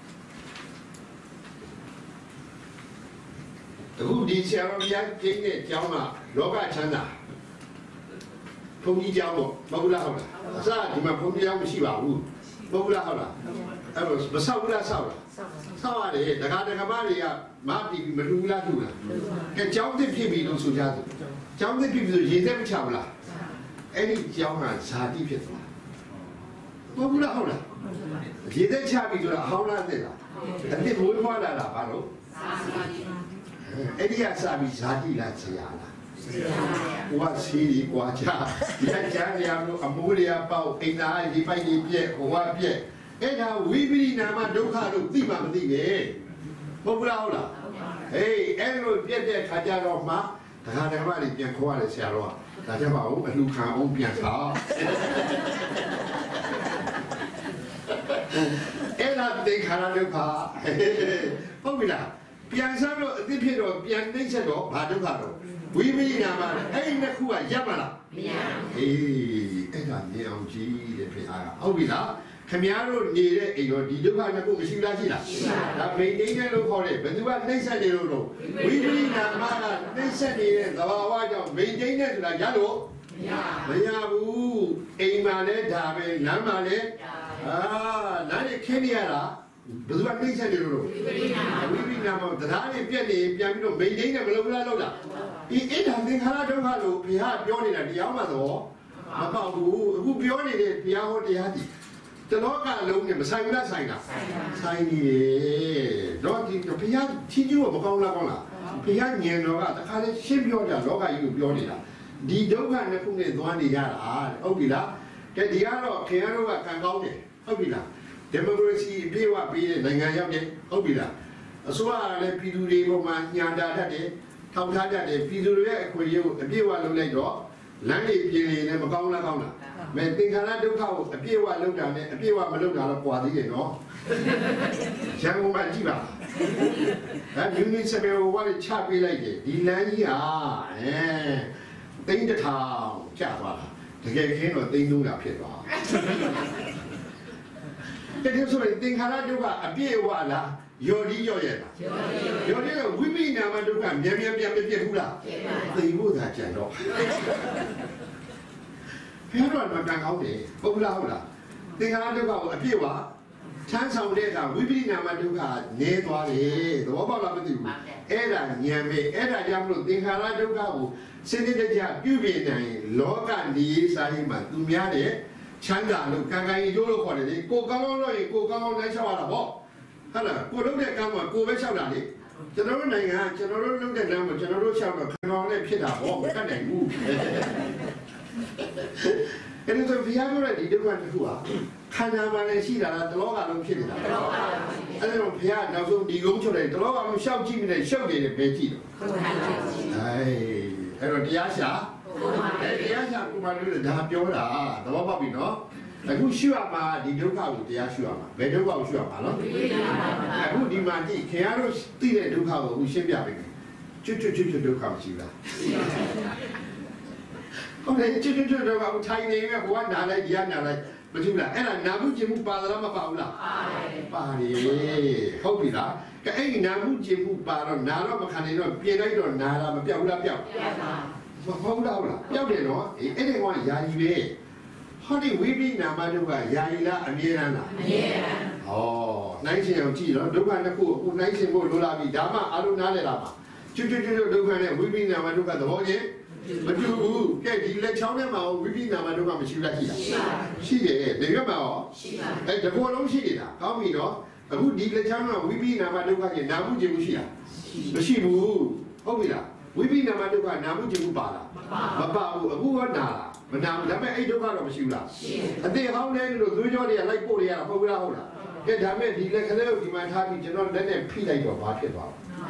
အခုဒီဆရာတော်ဘုရားကျင်းတဲ့ကျောင်းကလောကချမ်းသာဘုန်းကြီးကျောင်းပေါ့မဟုတ်လားဟုတ်လားအစဒီမှာဘုန်းကြီးကျောင်းမရှိပါဘူးမဟုတ်လားဟုတ်လားအဲ့တော့မဆောက်ဘူးလားဆောက်လားဆောက်ရတယ်ဒကာဒကာမတွေကမပြီးမလူလားလူလားကဲကျောင်းသစ်ဖြစ်ပြီလို့ဆိုကြတယ်ကျောင်းသစ်ဖြစ်ပြီဆိုရေသက်မချဘူးလားအဲ့ဒီကျောင်းကဇာတိဖြစ်သွားမဟုတ်လားဟုတ်လားရေသက်ချပြီဆိုတာအဟောင်းလားသိလားအစ်မွေးဖွားလာတာဘာလို့အဲ့ဒီကစာပြီးဇာတိလားဆရာလားဝါစီဒီကွာချာဒီချာရလို့အမိုးရပေါက်အိမ်သားဒီပိုက်ကြီးပြက်ဟိုကပြက်အဲ့ဒါဝိပရိနာမဒုက္ခလို့သိမှမသိပဲဟုတ်ဘူးလားဟုတ်လားဟေးအဲ့လိုပြက်တဲ့ခါကြတော့မှဒကာဒကာမတွေပြန်ခေါ်ရတယ်ဆရာတော်ကဒါကြောင့်ပါဦးအလှခံအောင်ပြန်ထားအဲ့ဒါသင်္ခါရဒုက္ခဟုတ်ပြီလားပြန်စားလို့အသိဖြစ်တော့ပြန်နှိမ့်ဆက်တော့ဘာဒုက္ခတော့ဝိပရိနာမအဲ့ဒီနှစ်ခုကရပ်မလားမရဘူးဟေးအဲ့ဒါမြင်အောင်ကြည့်တဲ့ဖေအားကဟုတ်ပြီလားခမည်းတော်နေတဲ့အိမ်ရောဒီဒုက္ခနှစ်ခုမရှိလားရှိလားဒါမိန်နေတယ်လို့ခေါ်တယ်ဘယ်သူကနှိမ့်ဆက်နေလို့တော့ဝိပရိနာမကနှိမ့်ဆက်နေတဲ့သဘာဝကြောင့်မိန်နေတယ်ဆိုတာရလို့မရဘူးအိမ်မှာလည်းဒါပဲလမ်းမှာလည်းလမ်းနဲ့ခင်းနေရတာဘယ်သူကနှိမ့်ဆက်နေလို့တော့ဝိပရိနာမတရားနဲ့ပြက်နေပြန်ပြီးတော့မိန်နေတယ်မလုပ်လားလုပ်လားဒီအဲ့ဒါသင်္ခါရဒုက္ခလို့ဘုရားပြောနေတာတရားမှတော့မပေါ့ဘူးအခုပြောနေတဲ့ဘုရားဟောတရားဒီတလောကလုံးနဲ့မဆိုင်ဘူးလားဆိုင်လားဆိုင်နေတယ်တော့ဒီဘုရားချီးကျူးမကောင်းလားကောင်းလားဘုရားဉာဏ်တော်ကတခါလေရှင်းပြောကြလောကကြီးကိုပြောနေတာဒီဒုက္ခနှစ်ခုနဲ့သွားနေကြတာဟုတ်ပြီလားကဲဒီကတော့ခင်ဗျားတို့ကကံကောင်းတယ်ဟုတ်ပြီလားဒီမိုကရေစီအပြည့်အဝပေးတဲ့နိုင်ငံရောက်တယ်ဟုတ်ပြီလားအစိုးရကလည်းပြည်သူတွေပေါ်မှာညှာတာတတ်တယ်ထောက်ထားတတ်တယ်ပြည်သူတွေရဲ့အခွင့်အရေးကိုအပြည့်အဝလုပ်လိုက်တော့လမ်းတွေပြင်နေလည်းမကောင်းလားကောင်းလားမဲသင်္ခါရဒုက္ခကိုအပြည့်အဝလုပ်တာနဲ့အပြည့်အဝမလုပ်တာတော့ကွာသေးတယ်နော်ရန်ကုန်မှာကြည့်ပါယူနစ်စပယ်ကိုဝါးချပေးလိုက်တယ်ဒီလမ်းကြီးဟာသိန်းတစ်ထောင်ကျသွားတာတကယ်ခင်းတော့သိန်း300ဖြစ်သွားတကယ်ဆိုရင်သင်္ခါရဒုက္ခအပြည့်အဝလားယော်ဒီယော်ရဲ့လားယော်ဒီကဝိပိနာမဒုက္ခမြန်မြန်ပြန်မပြတ်ဘူးလားသိဖို့သာကြံတော့ဘယ်တော့မှပြန်ကောင်းတယ်ဟုတ်လားဟုတ်လားသင်္ခါရဒုက္ခကိုအပြည့်အဝချမ်းဆောင်တဲ့အခါဝိပိနာမဒုက္ခနေသွားတယ်သဘောပေါက်လားမသိဘူးအဲ့ဒါဉာဏ်ပဲအဲ့ဒါကြောင့်မလို့သင်္ခါရဒုက္ခကိုစနစ်တကျပြုပြင်နိုင်လောကနေရေးစားရင်မှသူများတဲ့ချမ်းသာလို့ကံကံကြီးကျိုးလို့ခေါ်တယ်လေကိုကောင်းကောင်းလို့ရင်ကိုကောင်းကောင်းလမ်းလျှောက်ရတာပေါ့ဟုတ်လားကိုလုပ်တဲ့ကံမှာကိုပဲလျှောက်တာလေကျွန်တော်တို့နိုင်ငံကျွန်တော်တို့လုပ်တဲ့လမ်းမှာကျွန်တော်တို့လျှောက်တော့ခံကောင်းနဲ့ဖြစ်တာပေါ့မတတ်နိုင်ဘူးအဲ့ဒီဆိုဘုရားပြောတဲ့ဒီဒုက္ခတစ်ခုဟာခန္ဓာမှာလည်းရှိတာလားတလောကလုံးဖြစ်နေတာအဲ့ဒါတော့ဘုရားနောက်ဆုံးဒီကုန်းချုပ်တယ်တလောကလုံးရှောက်ကြည့်နေတဲ့ရှုပ်နေတယ်ပဲကြည့်တော့အဲ့တော့တရားရှာတရားရှာကိုမှလို့ဒါပြောတာသဘောပေါက်ပြီနော်အခုရှုရမှာဒီဒုက္ခကိုတရားရှုရမှာဘယ်ဒုက္ခကိုရှုရမှာနော်အခုဒီမှာကြည့်ခင်ဗျားတို့သိတဲ့ဒုက္ခကိုအခုရှင်းပြပေးမယ်ကျွတ်ဒုက္ခမရှိလားဟုတ်တယ်ကျွတ်ဒုက္ခကိုထိုင်နေပဲဘဝနာလိုက်ဒီကနာလိုက်မကြည့်လားအဲ့ဒါနာမှုကျင်မှုပါသလားမပါဘူးလားပါတယ်ဟုတ်ပြီလားကဲအဲ့ဒီနာမှုကျင်မှုပါတော့နာတော့မခံနိုင်တော့ပြင်လိုက်တော့နာတာမပြောက်ဘူးလားပြောက်ပါဟုတ်လားပြောက်တယ်နော်အဲ့ဒီကယာယီပဲဟောဒီဝိပိနာမဒုက္ခယာယီလားအမြဲတမ်းလားအမြဲတမ်းဟောနိုင်ရှင်အောင်ကြည့်တော့ဒုက္ခတစ်ခုအခုနိုင်ရှင်ဖို့လိုလာပြီဒါမှအလုံးနားလေလာမှာကျွတ်ဒုက္ခနဲ့ဝိပိနာမဒုက္ခသဘောချင်းမတူဘူးကဲဒီလက်ချောင်းထဲမှာဝိပိနာမဒုက္ခမရှိလားရှိတယ်ဒီဘက်မှာရောရှိပါအဲ့ဒီဘောလုံးရှိနေတာကောင်းပြီနော်အခုဒီလက်ချောင်းမှာဝိပိနာမဒုက္ခကြီးနာမှုခြင်းမရှိလားမရှိဘူးဟုတ်ပြီလားဝိပိနာမဒုက္ခနာမှုခြင်းမှုပါလားမပါဘူးအခုကနာလားမနာဘူးဒါပေမဲ့အဲ့ဒုက္ခတော့မရှိဘူးလားအသေးဟောင်းနေလို့သွေးကြောတွေကလိုက်ပို့ရတာဟုတ်လားဟုတ်လားကဲဒါမဲ့ဒီလက်ကလေးကိုဒီမှာထားပြီးကျွန်တော်လက်နဲ့ဖိလိုက်တော့ဘာဖြစ်သွား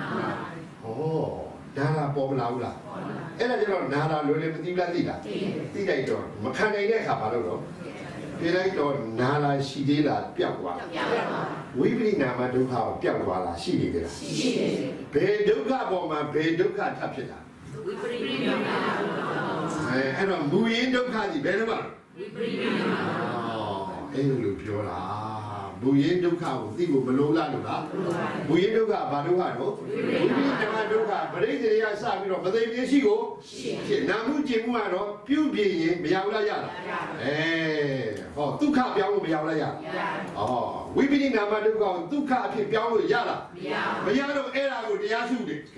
လဲဒါကပေါ်မလာဘူးလားအဲ့ဒါကျတော့နာလာလွယ်လွယ်မသိဘူးလားသိလားသိလိုက်တော့မခံနိုင်တဲ့အခါဘာလို့တော့ပြေးလိုက်တော့နာလာရှိသေးလားပျောက်သွားဝိပရိနာမဒုက္ခကိုပျောက်သွားလားရှိနေကြလားရှိတယ်ဘယ်ဒုက္ခပေါ်မှာဘယ်ဒုက္ခထပ်ဖြစ်တာဝိပရိနာမအဲ့တော့မူရင်းဒုက္ခကြီးဘယ်တော့မှဝိပရိနာမအဲ့လိုပြောတာမူရင်းဒုက္ခကိုသိဖို့မလိုလားလို့လားမူရင်းဒုက္ခဘာဒုက္ခတော့ဝိပရိနာမဒုက္ခပရိသေရစပြီးတော့မသိပြင်းရှိကိုဖြစ်နာမှုကျင်မှုကတော့ပြုပြင်ရင်မရဘူးလားရလားဟောဒုက္ခပြောင်းလို့မရဘူးလားရဝိပရိနာမဒုက္ခကိုဒုက္ခအဖြစ်ပြောင်းလို့ရလားမရတော့အဲ့ဒါကိုတရားရှုတယ်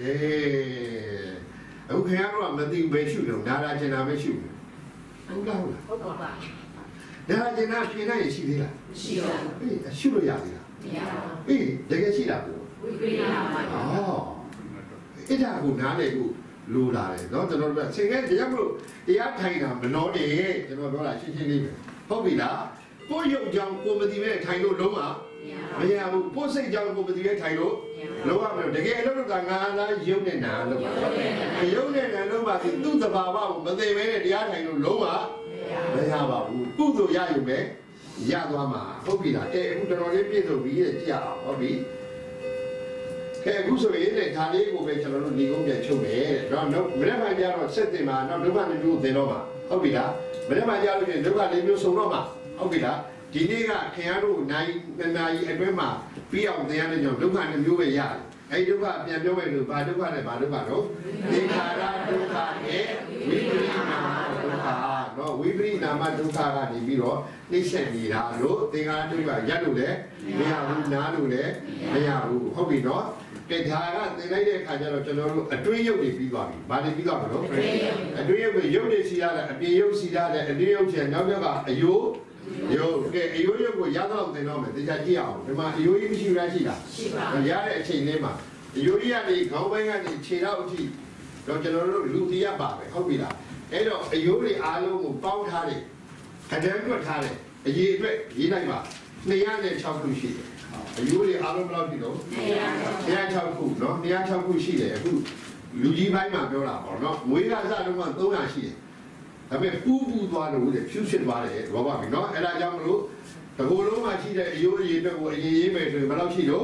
အခုခင်ဗျားတို့ကမသိဘူးပဲရှုတယ်နာရာကျင်တာပဲရှုတယ်ဟုတ်လားဟုတ်ပါပါနာရာကျင်တာပြင်လိုက်ရင်ရှိသေးလားရှိပါဘူးရှုလို့ရသေးလားမရပါဘူးတကယ်ရှိတာပေါ့ဝိပရိနာမအဲ့ဒါကိုနားလေကိုလိုလာတယ်เนาะကျွန်တော်တို့ဆင်ခဲတရားမလို့တရားထိုင်တာမနှောတယ်ကျွန်တော်ပြောတာရှင်းရှင်းလေးပဲဟုတ်ပြီလားကိုရုပ်ကြောင့်ကိုမသိပဲထိုင်လို့လုံးဝမရဘူးကိုစိတ်ကြောင့်ကိုမသိပဲထိုင်လို့လုံးဝမလို့တကယ်အလုပ်လုပ်တာငါလားရုပ်နဲ့နာလုပ်ပါရုပ်နဲ့နာလုပ်ပါစီသူ့သဘာဝကိုမသိပဲနဲ့တရားထိုင်လို့လုံးဝမရပါဘူးကုသိုလ်ရယူမယ်ရသွားမှာဟုတ်ပြီလားအခုတော်တော်လေးပြည့်စုံပြီကြည့်အောင်ဟုတ်ပြီအခုဆိုရင်လည်းဒါလေးကိုပဲကျွန်တော်တို့ညီကုန်းပြန်ချုပ်မယ်တဲ့နော်မနေ့မှကြာတော့ဆက်တင်မှာနောက်ဒုက္ခတစ်မျိုးသင်တော့မှာဟုတ်ပြီလားမနေ့မှကြာလို့ရှိရင်ဒုက္ခလေးမျိုးဆုံးတော့မှာဟုတ်ပြီလားဒီနေ့ကခင်ဗျားတို့နိုင်အတွင်းမှာပြီးအောင်သင်ရတဲ့ကြောင့်ဒုက္ခနှမျိုးပဲရတယ်အဲ့ဒုက္ခပြန်ပြောမယ်လို့ဘာဒုက္ခနဲ့ဘာဒုက္ခတော့သင်္ခါရဒုက္ခနဲ့ဝိပရိနာမဒုက္ခနော်ဝိပရိနာမဒုက္ခကနေပြီးတော့နှိမ့်ဆက်နေတာလို့သင်္ခါရဒုက္ခရက်လို့လည်းမရဘူးနားလို့လည်းမရဘူးဟုတ်ပြီနော်ကဲဒါကသင်လိုက်တဲ့အခါကျတော့ကျွန်တော်တို့အတွင်းရုပ်တွေပြီးသွားပြီ။ဘာတွေပြီးသွားမလို့အတွင်းရုပ်တွေရုပ်တွေစီရတယ်အပြင်ရုပ်စီရတယ်အတွင်းရုပ်ချင်နောက်တစ်ခါအယိုးရုပ်ကဲအယိုးရုပ်ကိုရတော့သင်တော့မယ်တေချာကြည့်အောင်ဒီမှာအယိုးကြီးမရှိလားရှိလားရှိပါရတဲ့အချိန်လေးမှာအယိုးကြီးကနေခေါင်းပိုင်းကနေခြေထောက်အထိတော့ကျွန်တော်တို့လူတီးရပါပဲဟုတ်ပြီလားအဲ့တော့အယိုးတွေအားလုံးကိုပေါင်းထားတယ်ခဒန်းတွက်ထားတယ်အရေးအတွက်ရေးလိုက်ပါ206ခုရှိတယ်အယိုးတွေအားလုံးဘယ်လောက်ရှိတော့206ခုနော်206ခုရှိတယ်အခုလူကြီးပိုင်းမှာပြောတာပေါ့နော်မွေးကစလုံးက300ရှိတယ်ဒါပေမဲ့ပူသွားလို့ဖြူဖြစ်သွားတယ်ဘောပါပြီနော်အဲ့ဒါကြောင့်မလို့တကူလုံးမှာရှိတဲ့အယိုးအရေးအတွက်ကိုအရင်ရေးမယ်ဆိုရင်ဘယ်လောက်ရှိတော့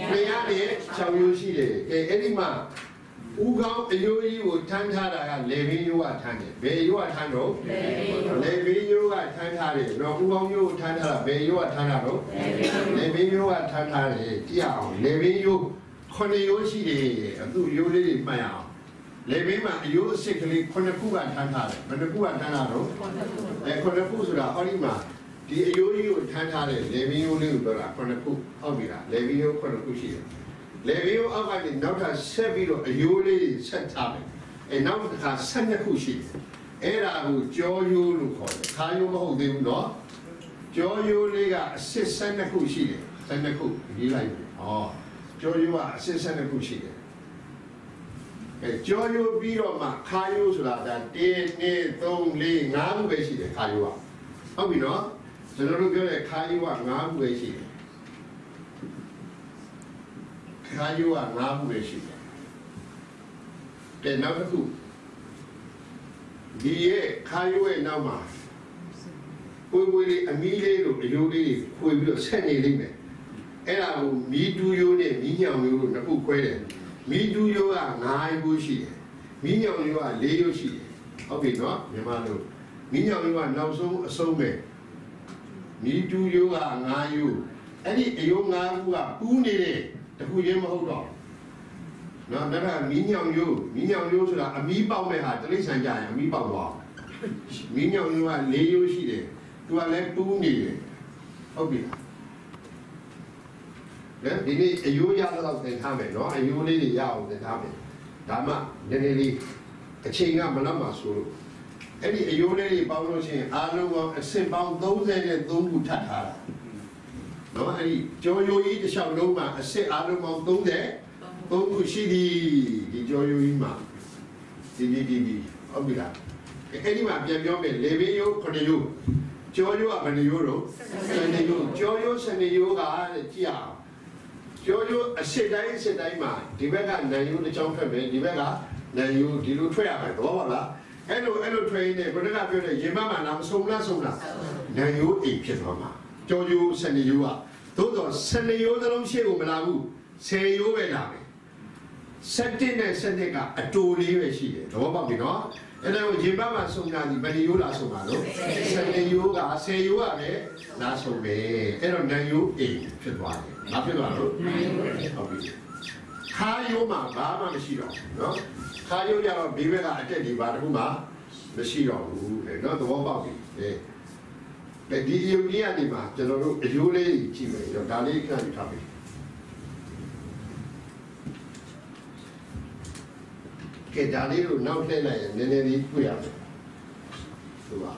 206ရိုးရှိတယ်ကဲအဲ့ဒီမှာဦးခေါင်းအယိုးကြီးကိုထမ်းထားတာကလေဘင်းရိုးကထမ်းတယ်ဘယ်ရိုးကထမ်းတော့လေဘင်းရိုးကထမ်းထားတယ်တော့ဦးခေါင်းရိုးကိုထမ်းထားတာဘယ်ရိုးကထမ်းတာတော့လေဘင်းရိုးကထမ်းထားတယ်ကြည့်အောင်လေဘင်းရိုး9ရိုးရှိတယ်အခုရိုးလေးတွေမှတ်အောင်လေဘင်းမှာအယိုးအစစ်ကလေး9ခုကထမ်းထားတယ်ဘယ်နှခုကထမ်းတာတော့9ခုဆိုတာဟောဒီမှာဒီအယိုးကြီးကိုထမ်းထားတယ်လေဘင်းရိုးလေးကိုပြောတာ9ခုဟုတ်ပြီလားလေဘင်းရိုး9ခုရှိတယ်လေဘီယိုအောက်ကနေနောက်ထပ်ဆက်ပြီးတော့အယိုးလေးဆက်ထားတယ်အဲနောက်တစ်ခါ12ခုရှိတယ်အဲ့ဒါကိုကြောရိုးလို့ခေါ်တယ်ခါရိုးမဟုတ်သေးဘူးเนาะကြောရိုးလေးကအစစ်12ခုရှိတယ်12ခုရေးလိုက်ပြီဩကြောရိုးကအစစ်12ခုရှိတယ်အဲကြောရိုးပြီးတော့မှခါရိုးဆိုတာဒါ1 2 3 4 5ခုပဲရှိတယ်ခါရိုးကဟုတ်ပြီเนาะကျွန်တော်တို့ပြောတဲ့ခါရိုးက5ခုပဲရှိတယ်ခါယိုးက9ခုပဲရှိတယ်။တဲ့နောက်တစ်ခုဒီရဲ့ခါယိုးရဲ့နောက်မှာပွေပွေလေးအမီးလေးတို့အယိုးလေးခွေပြီးတော့ဆက်နေလိမ့်မယ်။အဲ့ဒါကိုမီးတူးယိုးနဲ့မီးညောင်ယိုးတို့နှစ်ခုခွဲတယ်။မီးတူးယိုးက9ခုရှိတယ်။မီးညောင်ယိုးက4ယိုးရှိတယ်။ဟုတ်ပြီနော်မြန်မာလိုမီးညောင်ယိုးကနောက်ဆုံးအဆုံးပဲ။မီးတူးယိုးက9ယိုးအဲ့ဒီအယိုး9ခုကပူးနေတယ်တခုချင်းမဟုတ်တော့နော်ဒါကမီးညောင်ယိုးဆိုတာအမီးပေါက်မဲ့ဟာတလိษံကြရင်အမီးပေါက်သွားမီးညောင်ယိုးက4ယိုးရှိတယ်သူကလည်းပူးနေတယ်ဟုတ်ပြီလားဒီနေ့အယိုးရတော့သင်ထားမယ်နော်အယိုးလေးတွေရအောင်သင်ထားမယ်ဒါမှနည်းနည်းလေးအချိန်ကမလောက်မှဆိုလို့အဲ့ဒီအယိုးလေးတွေပေါင်းလို့ရှိရင်အားလုံးကအဆင့်ပေါင်း33ခုထပ်ထားတာနော်အဲ့ဒီကြောရိုးကြီးတစ်လျှောက်လုံးမှာအစစ်အားလုံးပေါင်း33ခုရှိသည်ဒီကြောရိုးကြီးမှာဒီဟုတ်ပြီလားအဲ့ဒီမှာပြန်ပြောမယ်လေဘင်းရိုး9ရိုးကြောရိုးကဘယ်နှရိုးတော့12ရိုးကြောရိုး12ရိုးကကြည့်အောင်ကြောရိုးအစစ်တိုင်းမှာဒီဘက်ကနံရိုးတစ်ချောင်းထွက်မယ်ဒီဘက်ကနံရိုးဒီလိုထွက်ရမယ်တော့ဟုတ်လားအဲ့လိုထွက်နေဘယ်ကပြောတယ်ရင်မမှာလားမဆုံးလားနံရိုးအိမ်ဖြစ်သွားမှာကြောရိုး12ရိုးကသို့တော့12ရိုးသလုံးရှေ့ကိုမလာဘူး10ရိုးပဲလာမယ်7နဲ့7ကအတူလေးပဲရှိတယ်သဘောပေါက်ပြီနော်အဲ့ဒါကိုရင်ဘတ်မှာစုံတာဒီဘယ်ရိုးလာစုံတာလို့12ရိုးက10ရိုးကပဲလာစုံပဲအဲ့တော့9ရိုးအိမ်ဖြစ်သွားတယ်ဘာဖြစ်သွားလို့9ရိုးဟုတ်ပြီခါရိုးမှာဘာမှမရှိတော့ဘူးနော်ခါရိုးကြတော့ဒီဘက်ကအတက်ဒီဘာတခုမှမရှိတော့ဘူးနော်သဘောပေါက်ပြီဒီအယုံကြီးကနေမှာကျွန်တော်တို့အယိုးလေးကြည့်မယ်ဒါလေးခန့်ထားပြီကဲဒါလေးကိုနောက်လှည့်လိုက်ရင်နည်းနည်းလေးတွေ့ရမယ်ဆိုပါ